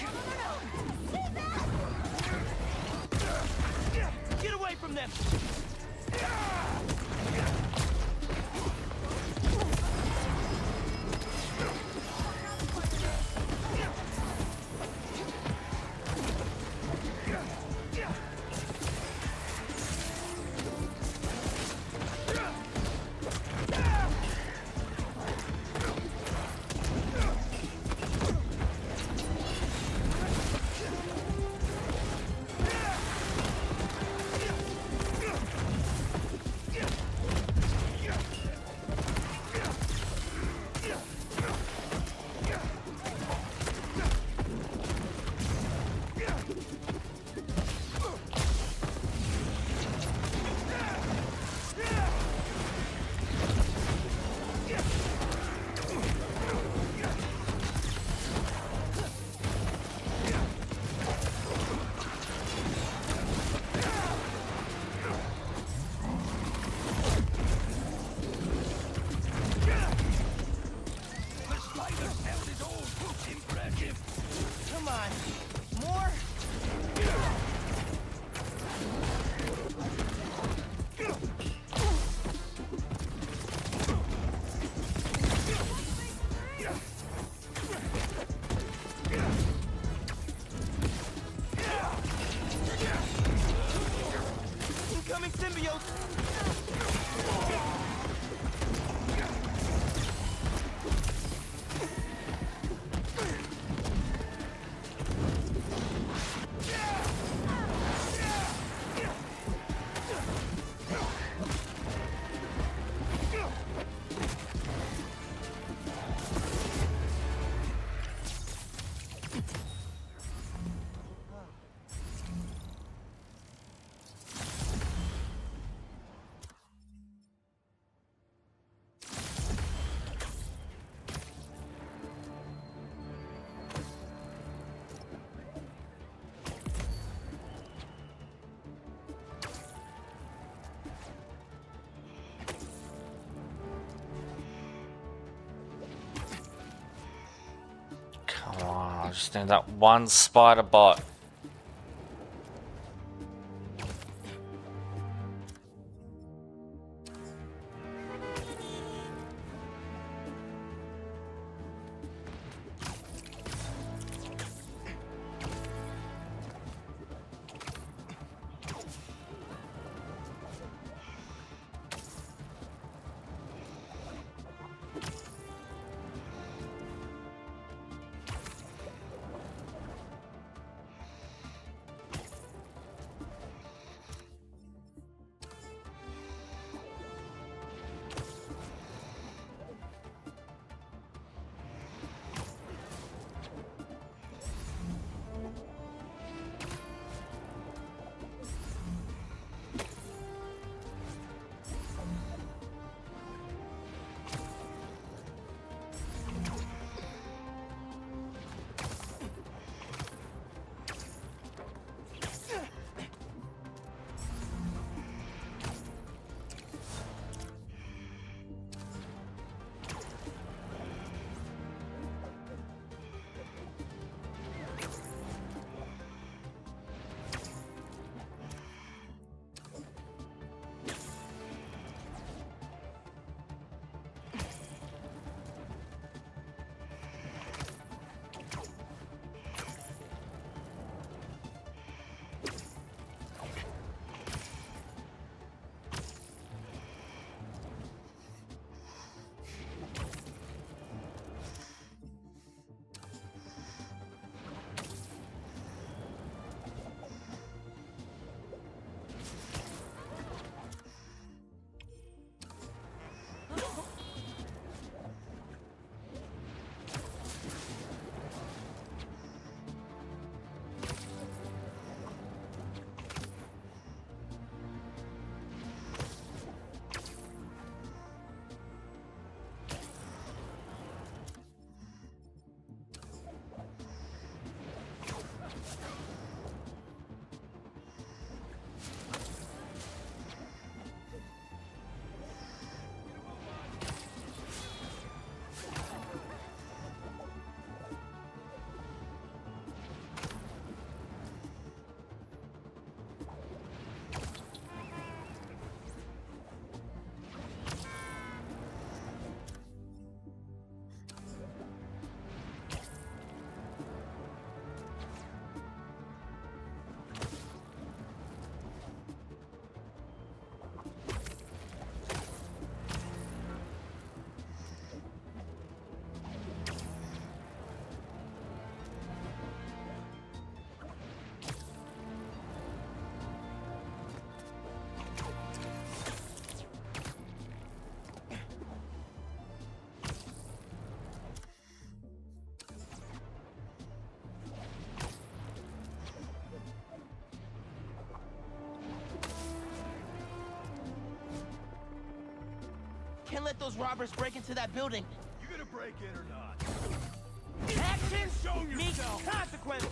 Get away from them! just need that one spider bot. Can't let those robbers break into that building. You gonna break in or not? Action Show meets yourself. consequences.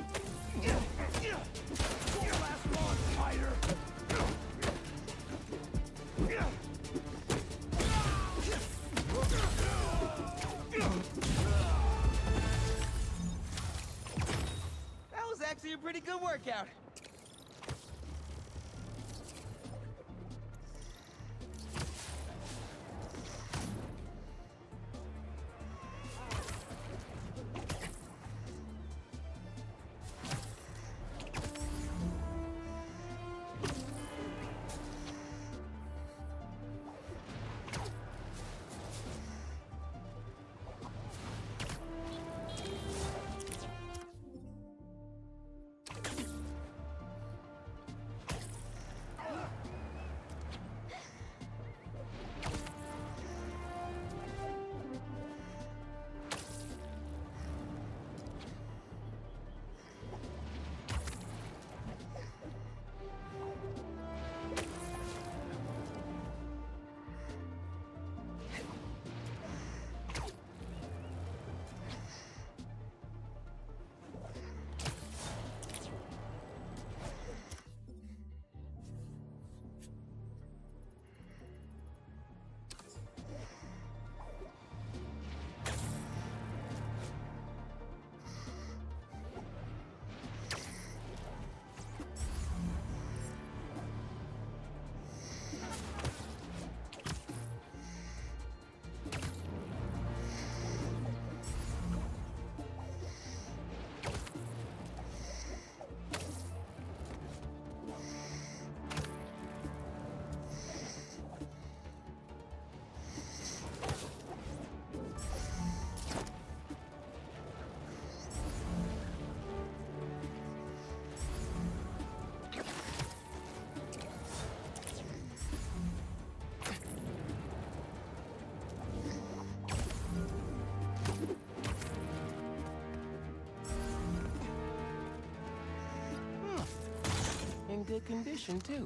Won't last long, spider. That was actually a pretty good workout. good condition, too.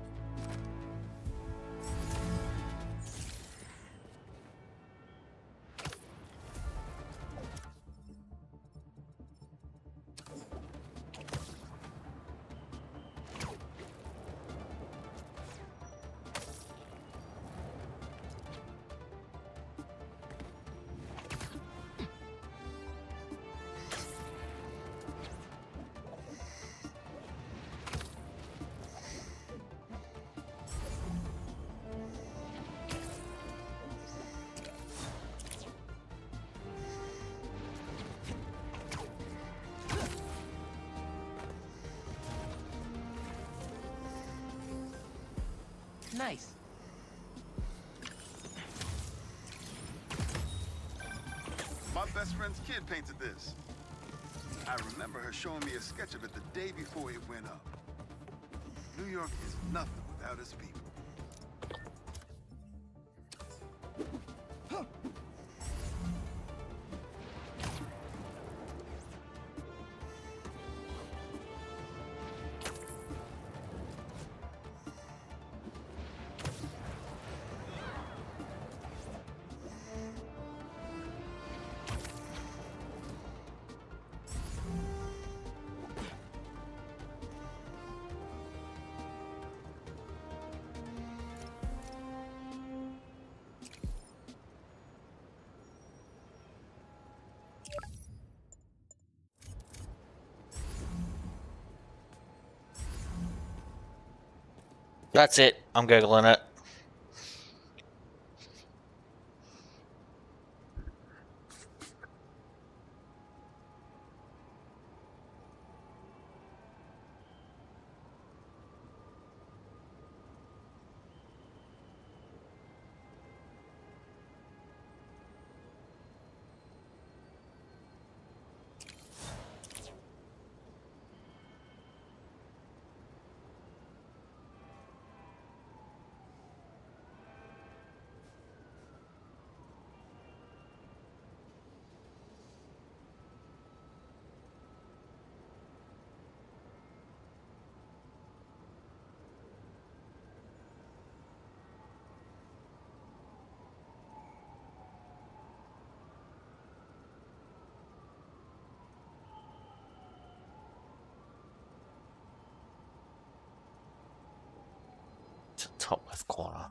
Nice. My best friend's kid painted this. I remember her showing me a sketch of it the day before it went up. New York is nothing without its people. That's it. I'm Googling it. Top left corner.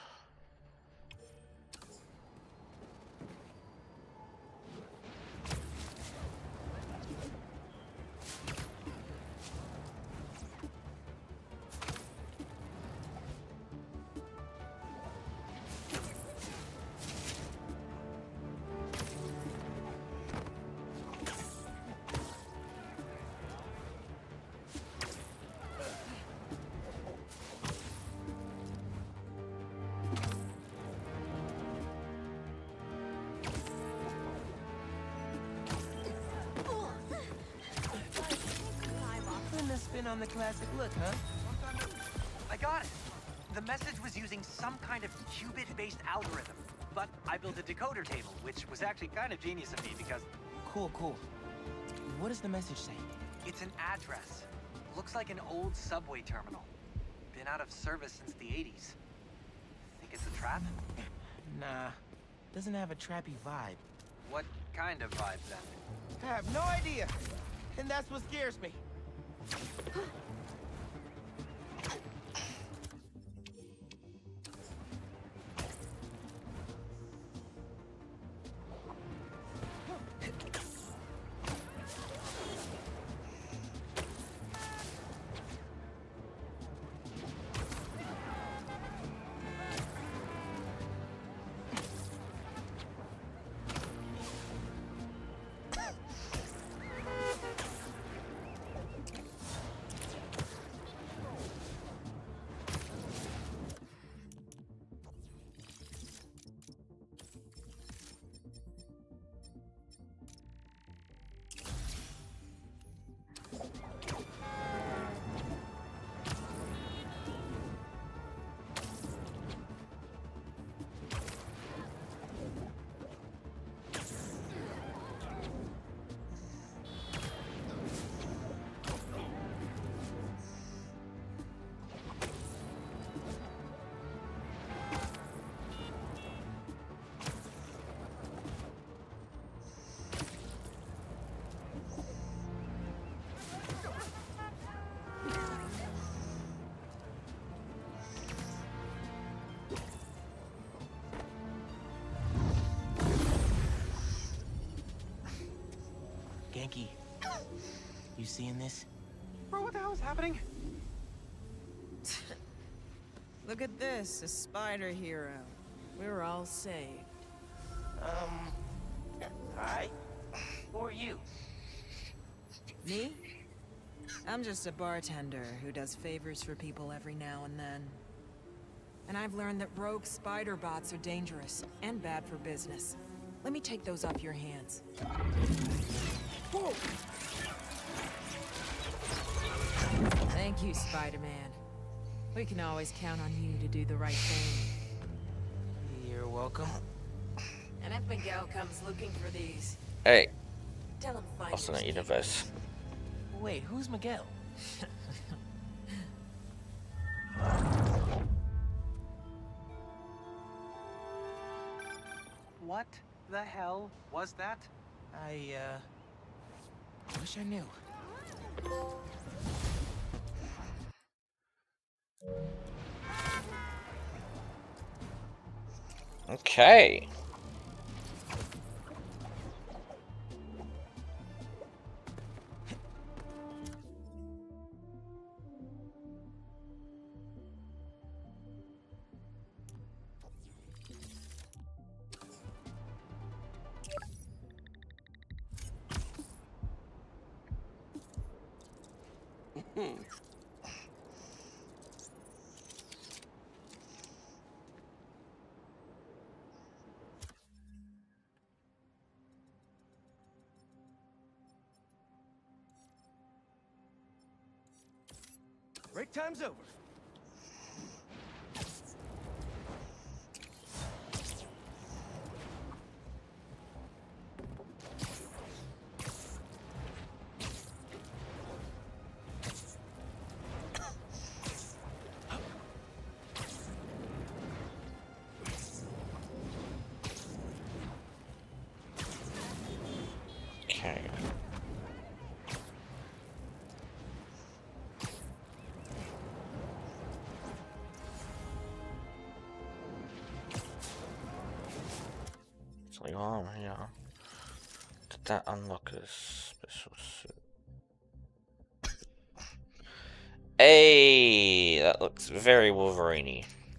Spin on the classic look, huh? I got it. The message was using some kind of qubit-based algorithm, but I built a decoder table, which was actually kind of genius of me because... Cool, cool. What does the message say? It's an address. Looks like an old subway terminal. Been out of service since the eighties. Think it's a trap? Nah. Doesn't have a trappy vibe. What kind of vibe, then? I have no idea. And that's what scares me. Rookie, you seeing this? Bro, what the hell is happening? Look at this, a spider hero. We're all saved. Um, alright. Who are you? Me? I'm just a bartender who does favors for people every now and then. And I've learned that rogue spider bots are dangerous and bad for business. Let me take those off your hands. Whoa. Thank you, Spider-Man. We can always count on you to do the right thing. You're welcome. And if Miguel comes looking for these, Hey, tell him find alternate universe. Wait, who's Miguel? What the hell was that? I, uh... wish I knew. Okay. Break time's over. Okay. Something on here. Did that unlock a special suit? Hey, that looks very Wolverine-y.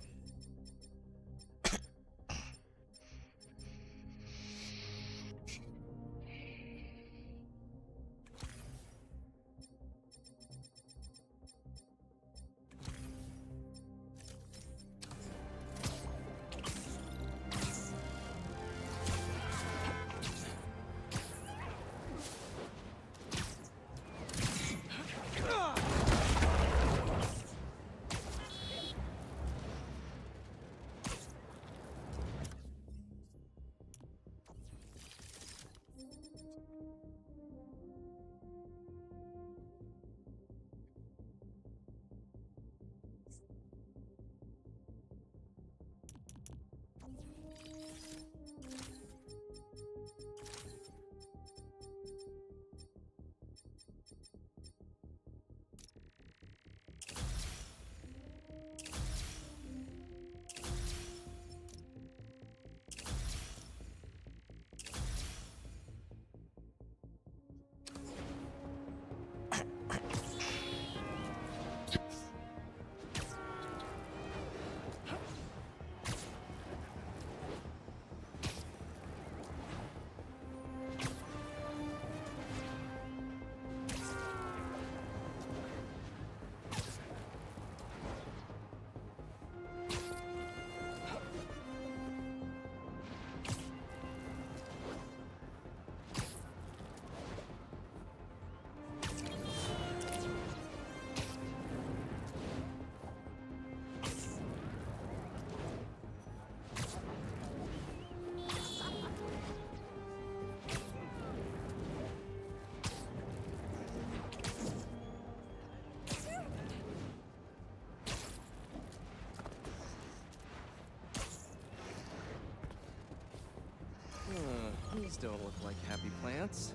These don't look like happy plants.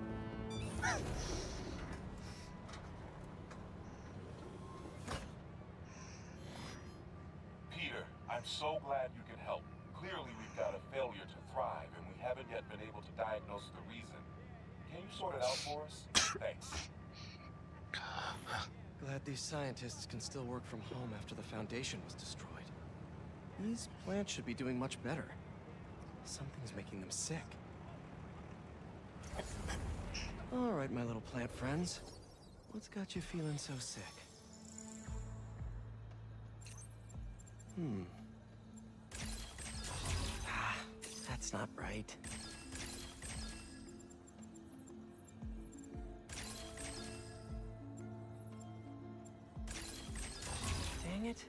Peter, I'm so glad you can help. Clearly we've got a failure to thrive, and we haven't yet been able to diagnose the reason. Can you sort it out for us? Thanks. Glad these scientists can still work from home after the Foundation was destroyed. These plants should be doing much better. Something's making them sick. All right, my little plant friends. What's got you feeling so sick? Hmm. Ah, that's not right. Dang it.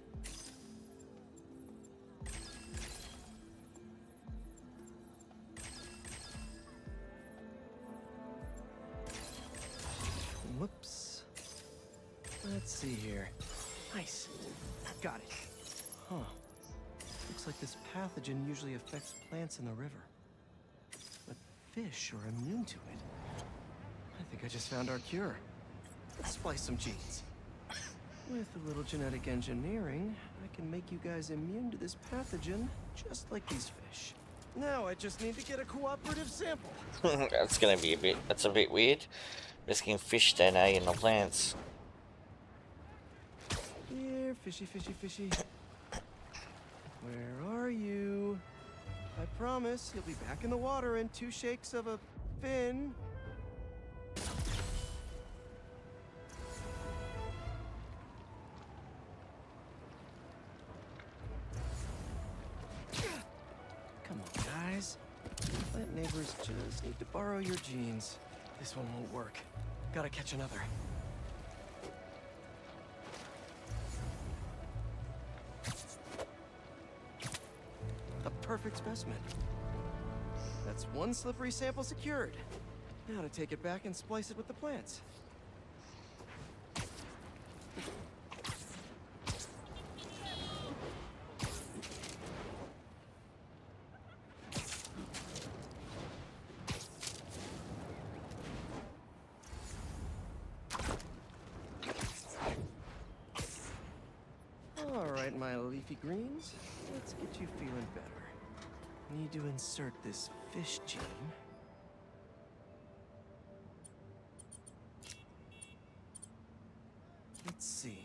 Whoops. Let's see here. Nice. Got it. Huh. Looks like this pathogen usually affects plants in the river. But fish are immune to it. I think I just found our cure. Let's splice some genes. With a little genetic engineering, I can make you guys immune to this pathogen, just like these fish. Now I just need to get a cooperative sample. That's gonna be a bit, that's a bit weird. Risking fish D N A in the plants. Here, fishy, fishy, fishy. Where are you? I promise you'll be back in the water in two shakes of a fin. Come on, guys. Plant neighbors just need to borrow your genes. This one won't work. Gotta catch another. A perfect specimen. That's one slippery sample secured. Now to take it back and splice it with the plants. My leafy greens, let's get you feeling better. Need to insert this fish gene. Let's see.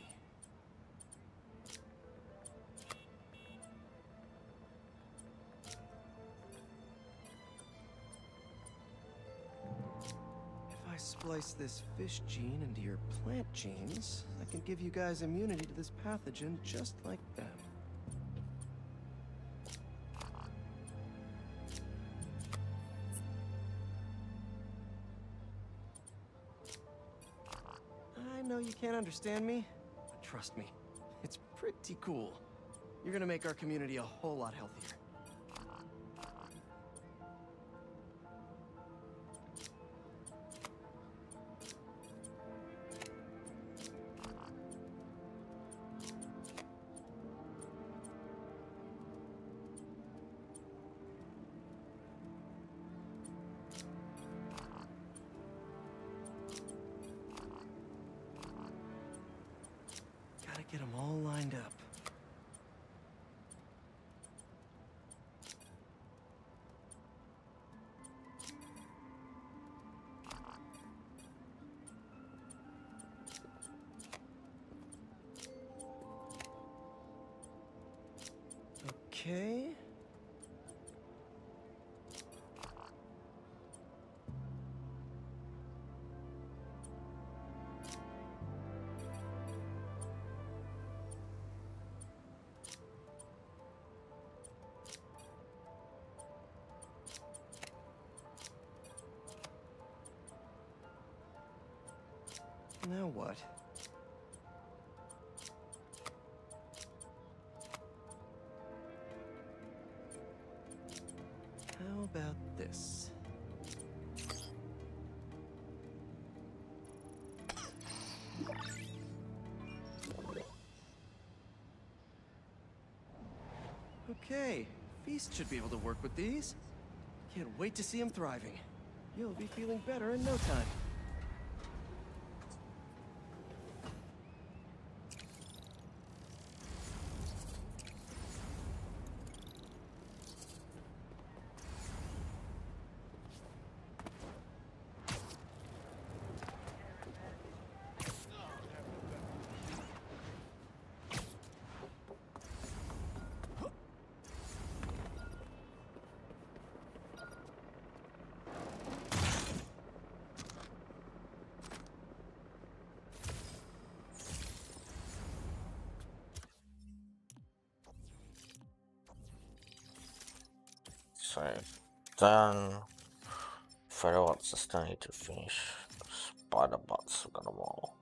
If I splice this fish gene into your plant genes, I can give you guys immunity to this pathogen just like them. I know you can't understand me, but trust me, it's pretty cool. You're gonna make our community a whole lot healthier. Get them all lined up. Okay. Now what? How about this? Okay, Feast should be able to work with these. Can't wait to see him thriving. You'll be feeling better in no time. So, done. Photo ops I still need to finish. Spider bots, I've got them all.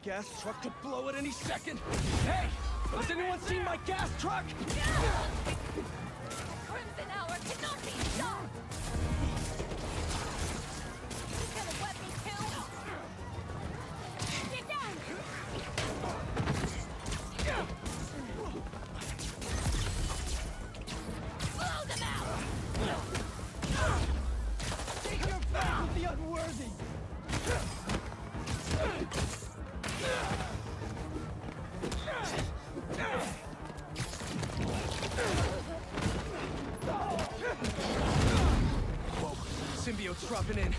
gas truck could blow at any second. Hey! Has anyone seen my gas truck? Crimson Hour cannot be stopped! He's gonna wet me too! Get down! Blow them out! Take your fight with the unworthy! Whoa, symbiote's dropping in.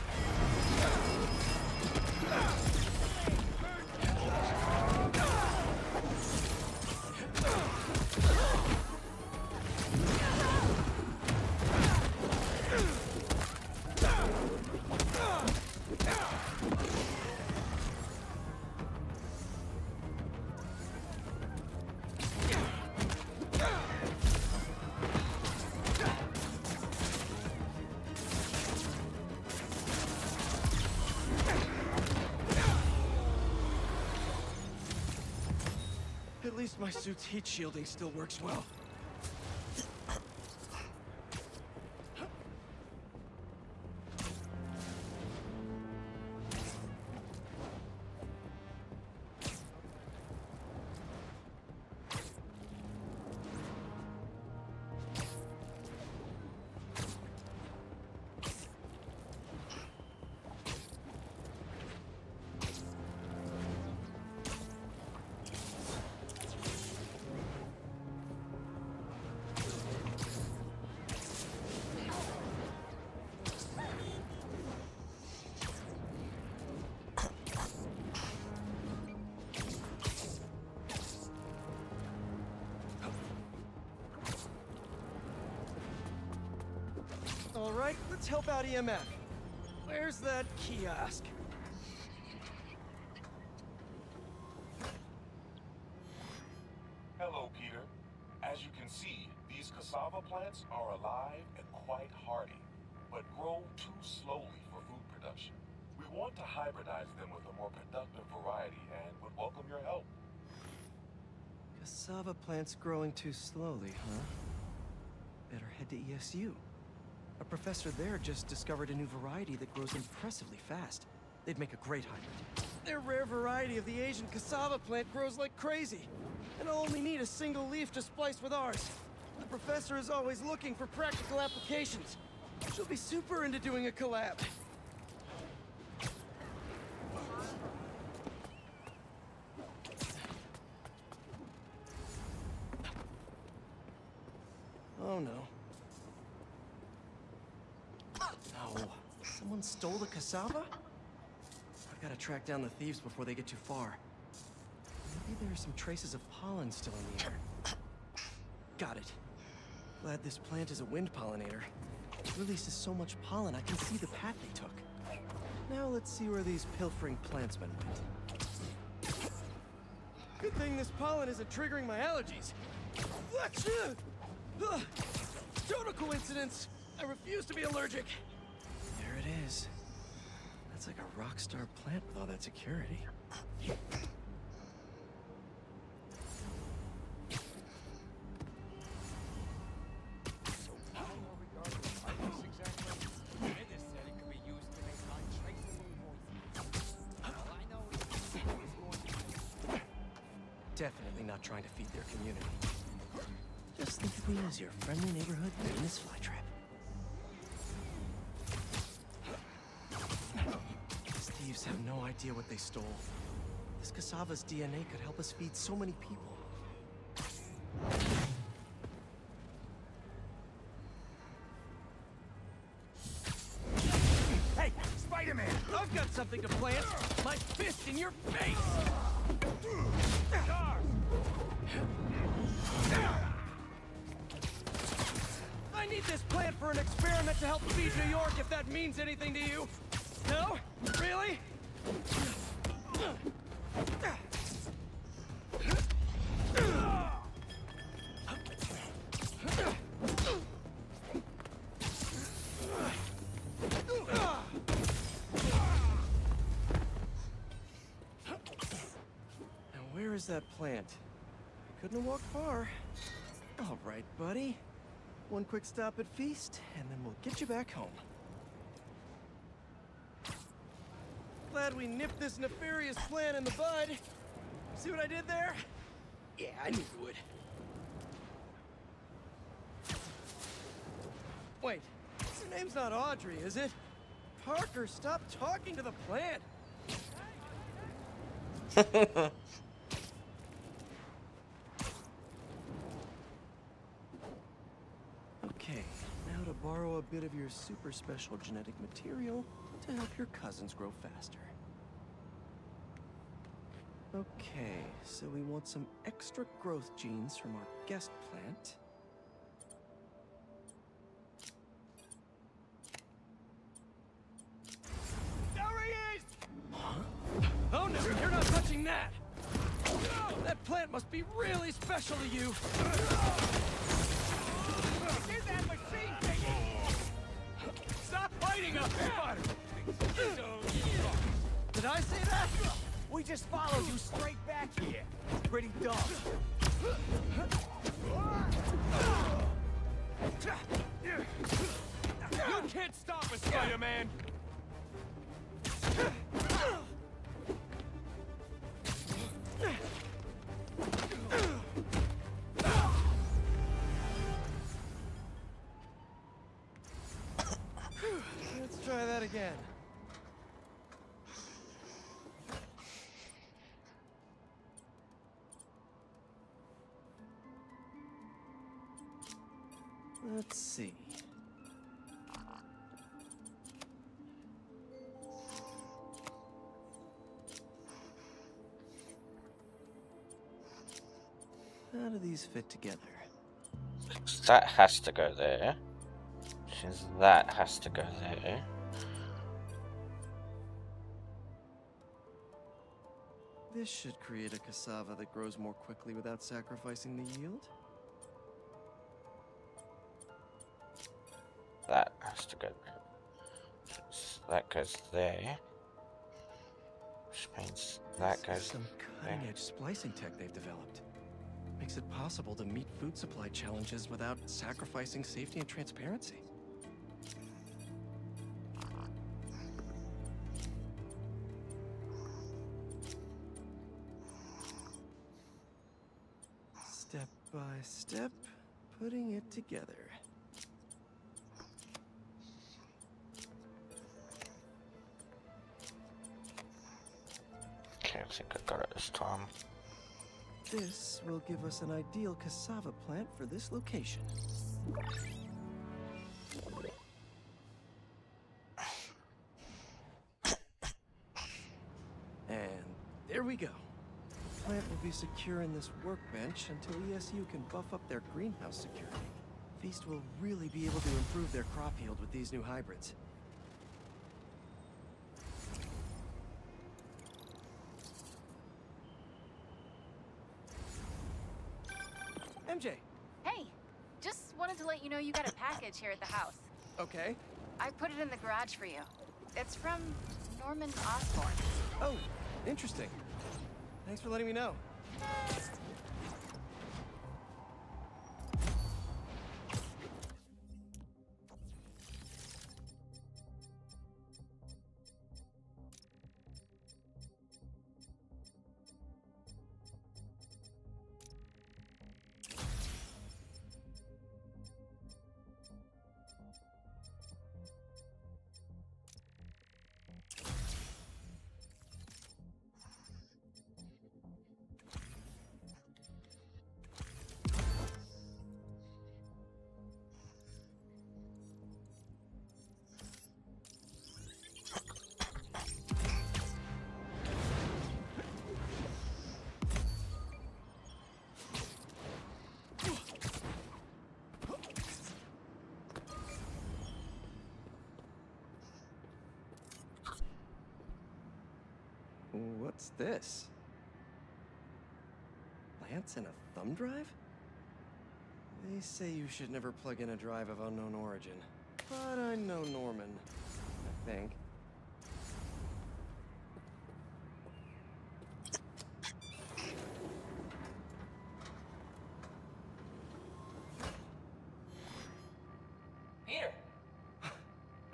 At least my suit's heat shielding still works well. All right, let's help out E M F. Where's that kiosk? Hello, Peter. As you can see, these cassava plants are alive and quite hardy, but grow too slowly for food production. We want to hybridize them with a more productive variety and would welcome your help. Cassava plants growing too slowly, huh? Better head to E S U. A professor there just discovered a new variety that grows impressively fast. They'd make a great hybrid. Their rare variety of the Asian cassava plant grows like crazy, and I'll only need a single leaf to splice with ours. The professor is always looking for practical applications. She'll be super into doing a collab. Oh no. No. Someone stole the cassava? I've got to track down the thieves before they get too far. Maybe there are some traces of pollen still in the air. Got it. Glad this plant is a wind pollinator. It releases so much pollen I can see the path they took. Now let's see where these pilfering plantsmen went. Good thing this pollen isn't triggering my allergies. Achoo! Ugh. Total coincidence. I refuse to be allergic. There it is. That's like a rock star plant with all that security. Definitely not trying to feed their community. Just think of me as your friendly neighborhood Venus flytrap. These thieves have no idea what they stole. This cassava's D N A could help us feed so many people. Hey, Spiderman! I've got something to plant! My fist in your face! I need this plant for an experiment to help feed New York, if that means anything to you. No? Really? Where is that plant? Couldn't have walked far. All right, buddy. One quick stop at Feast, and then we'll get you back home. Glad we nipped this nefarious plan in the bud. See what I did there? Yeah, I knew you would. Wait, your name's not Audrey, is it? Parker, stop talking to the plant. Okay, now to borrow a bit of your super special genetic material to help your cousins grow faster. Okay, so we want some extra growth genes from our guest plant. There he is! Huh? Oh no, you're not touching that! That plant must be really special to you! Get that machine thing! Stop fighting us! Did I say that? We just followed you straight back here. Pretty dumb. You can't stop us, Spider-Man! Let's try that again. Let's see. How do these fit together? That has to go there. Since that has to go there. This should create a cassava that grows more quickly without sacrificing the yield. That has to go there. So that goes there. Which means that goes Some cutting-edge splicing tech they've developed. Makes it possible to meet food supply challenges without sacrificing safety and transparency. Step by step, putting it together. Okay, I think I got it this time. This will give us an ideal cassava plant for this location. And there we go. The plant will be secure in this workbench until E S U can buff up their greenhouse security. Feast will really be able to improve their crop yield with these new hybrids. M J. Hey, just wanted to let you know you got a package here at the house. Okay. I put it in the garage for you. It's from Norman Osborn. Oh, interesting. Thanks for letting me know. What's this? Lance and a thumb drive? They say you should never plug in a drive of unknown origin. But I know Norman, I think.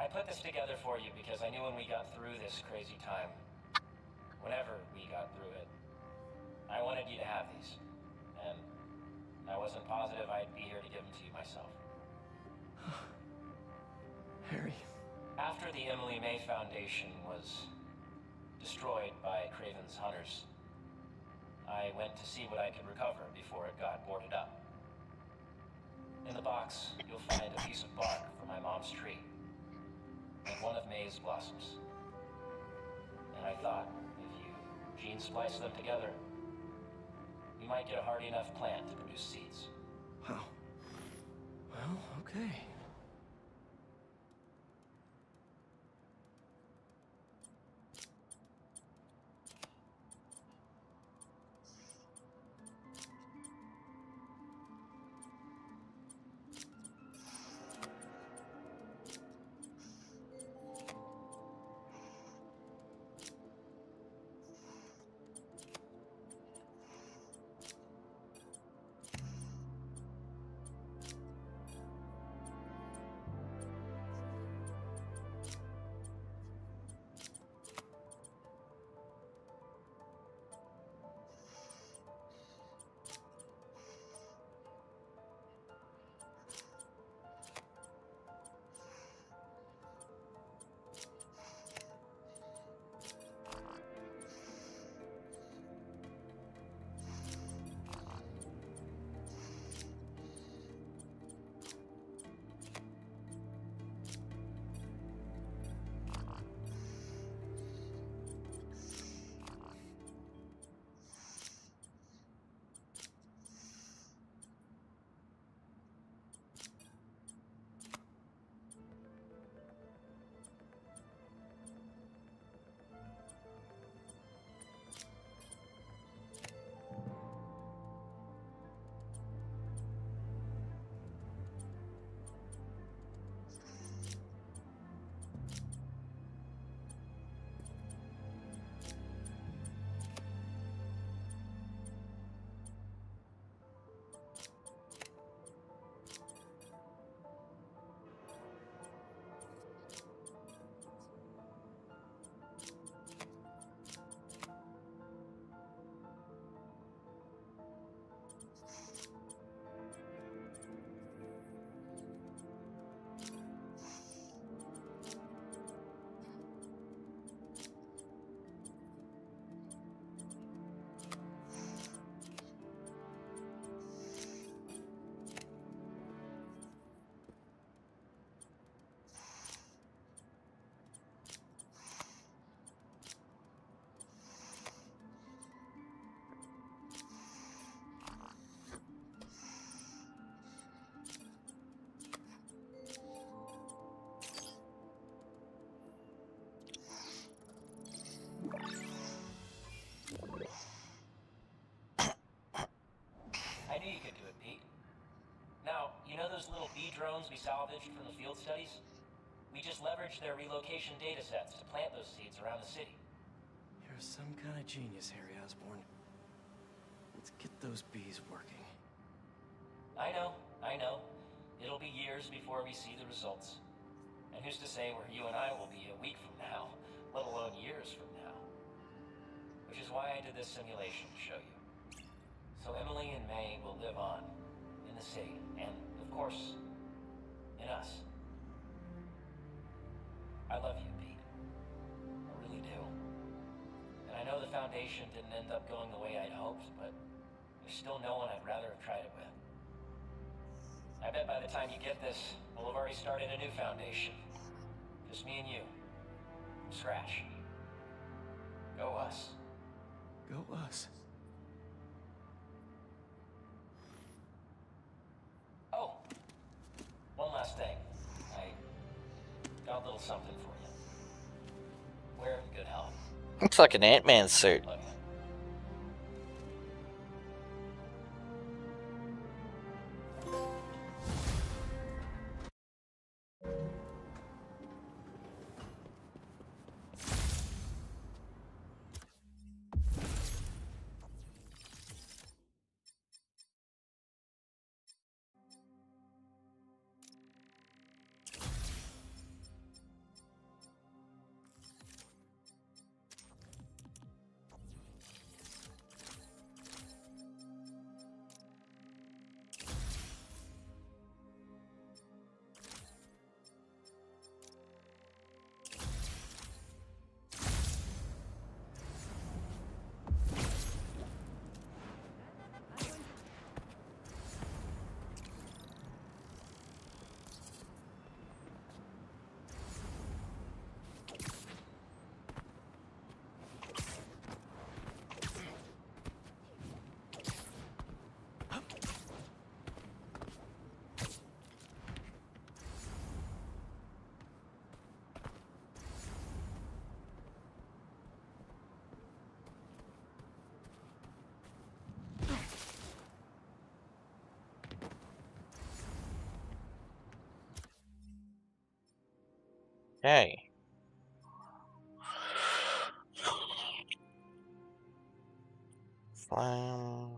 I put this together for you because I knew when we got through this crazy time, whenever we got through it, I wanted you to have these. And I wasn't positive I'd be here to give them to you myself. Harry. After the Emily May Foundation was destroyed by Craven's hunters, I went to see what I could recover before it got boarded up. In the box, you'll find a piece of bark from my mom's tree, and one of May's blossoms. And I thought, if you gene splice them together, you might get a hardy enough plant to produce seeds. Wow. Well, okay. I knew you could do it, Pete. Now, you know those little bee drones we salvaged from the field studies? We just leveraged their relocation data sets to plant those seeds around the city. You're some kind of genius, Harry Osborn. Let's get those bees working. I know, I know. It'll be years before we see the results. And who's to say where you and I will be a week from now, let alone years from now? Which is why I did this simulation to show you. So Emily and May will live on in the city, and, of course, in us. I love you, Pete. I really do. And I know the Foundation didn't end up going the way I'd hoped, but there's still no one I'd rather have tried it with. I bet by the time you get this, we'll have already started a new Foundation. Just me and you. From scratch. Go us. Go us. Oh, one last thing. I got a little something for you. Wear it in good health. Looks like an Ant-Man suit. Love you. Okay. Flame.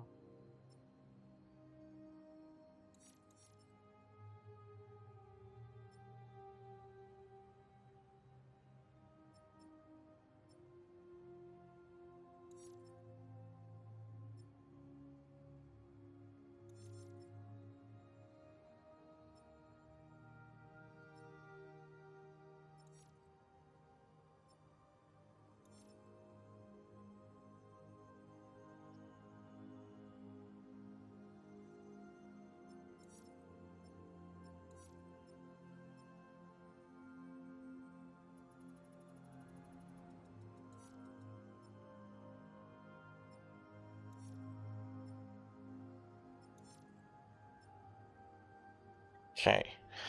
Okay.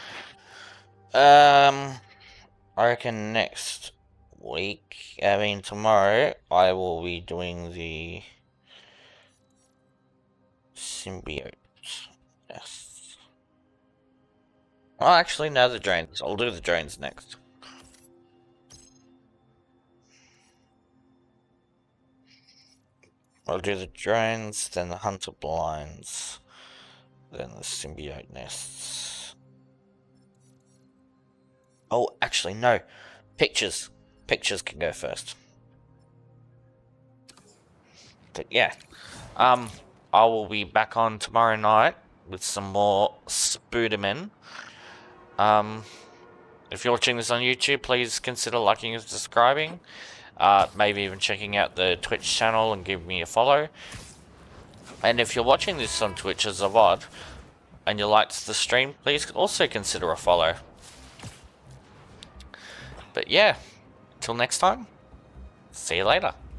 Um, I reckon next week, I mean tomorrow, I will be doing the symbiote. Yes. Oh, actually, no, the drones. I'll do the drones next. I'll do the drones, then the hunter blinds, then the symbiote nests. Oh, actually, no. Pictures. Pictures can go first. But yeah. Um, I will be back on tomorrow night with some more Spiderman. Um, if you're watching this on YouTube, please consider liking and subscribing. Uh, maybe even checking out the Twitch channel and give me a follow. And if you're watching this on Twitch as a V O D, and you liked the stream, please also consider a follow. But yeah, until next time, see you later.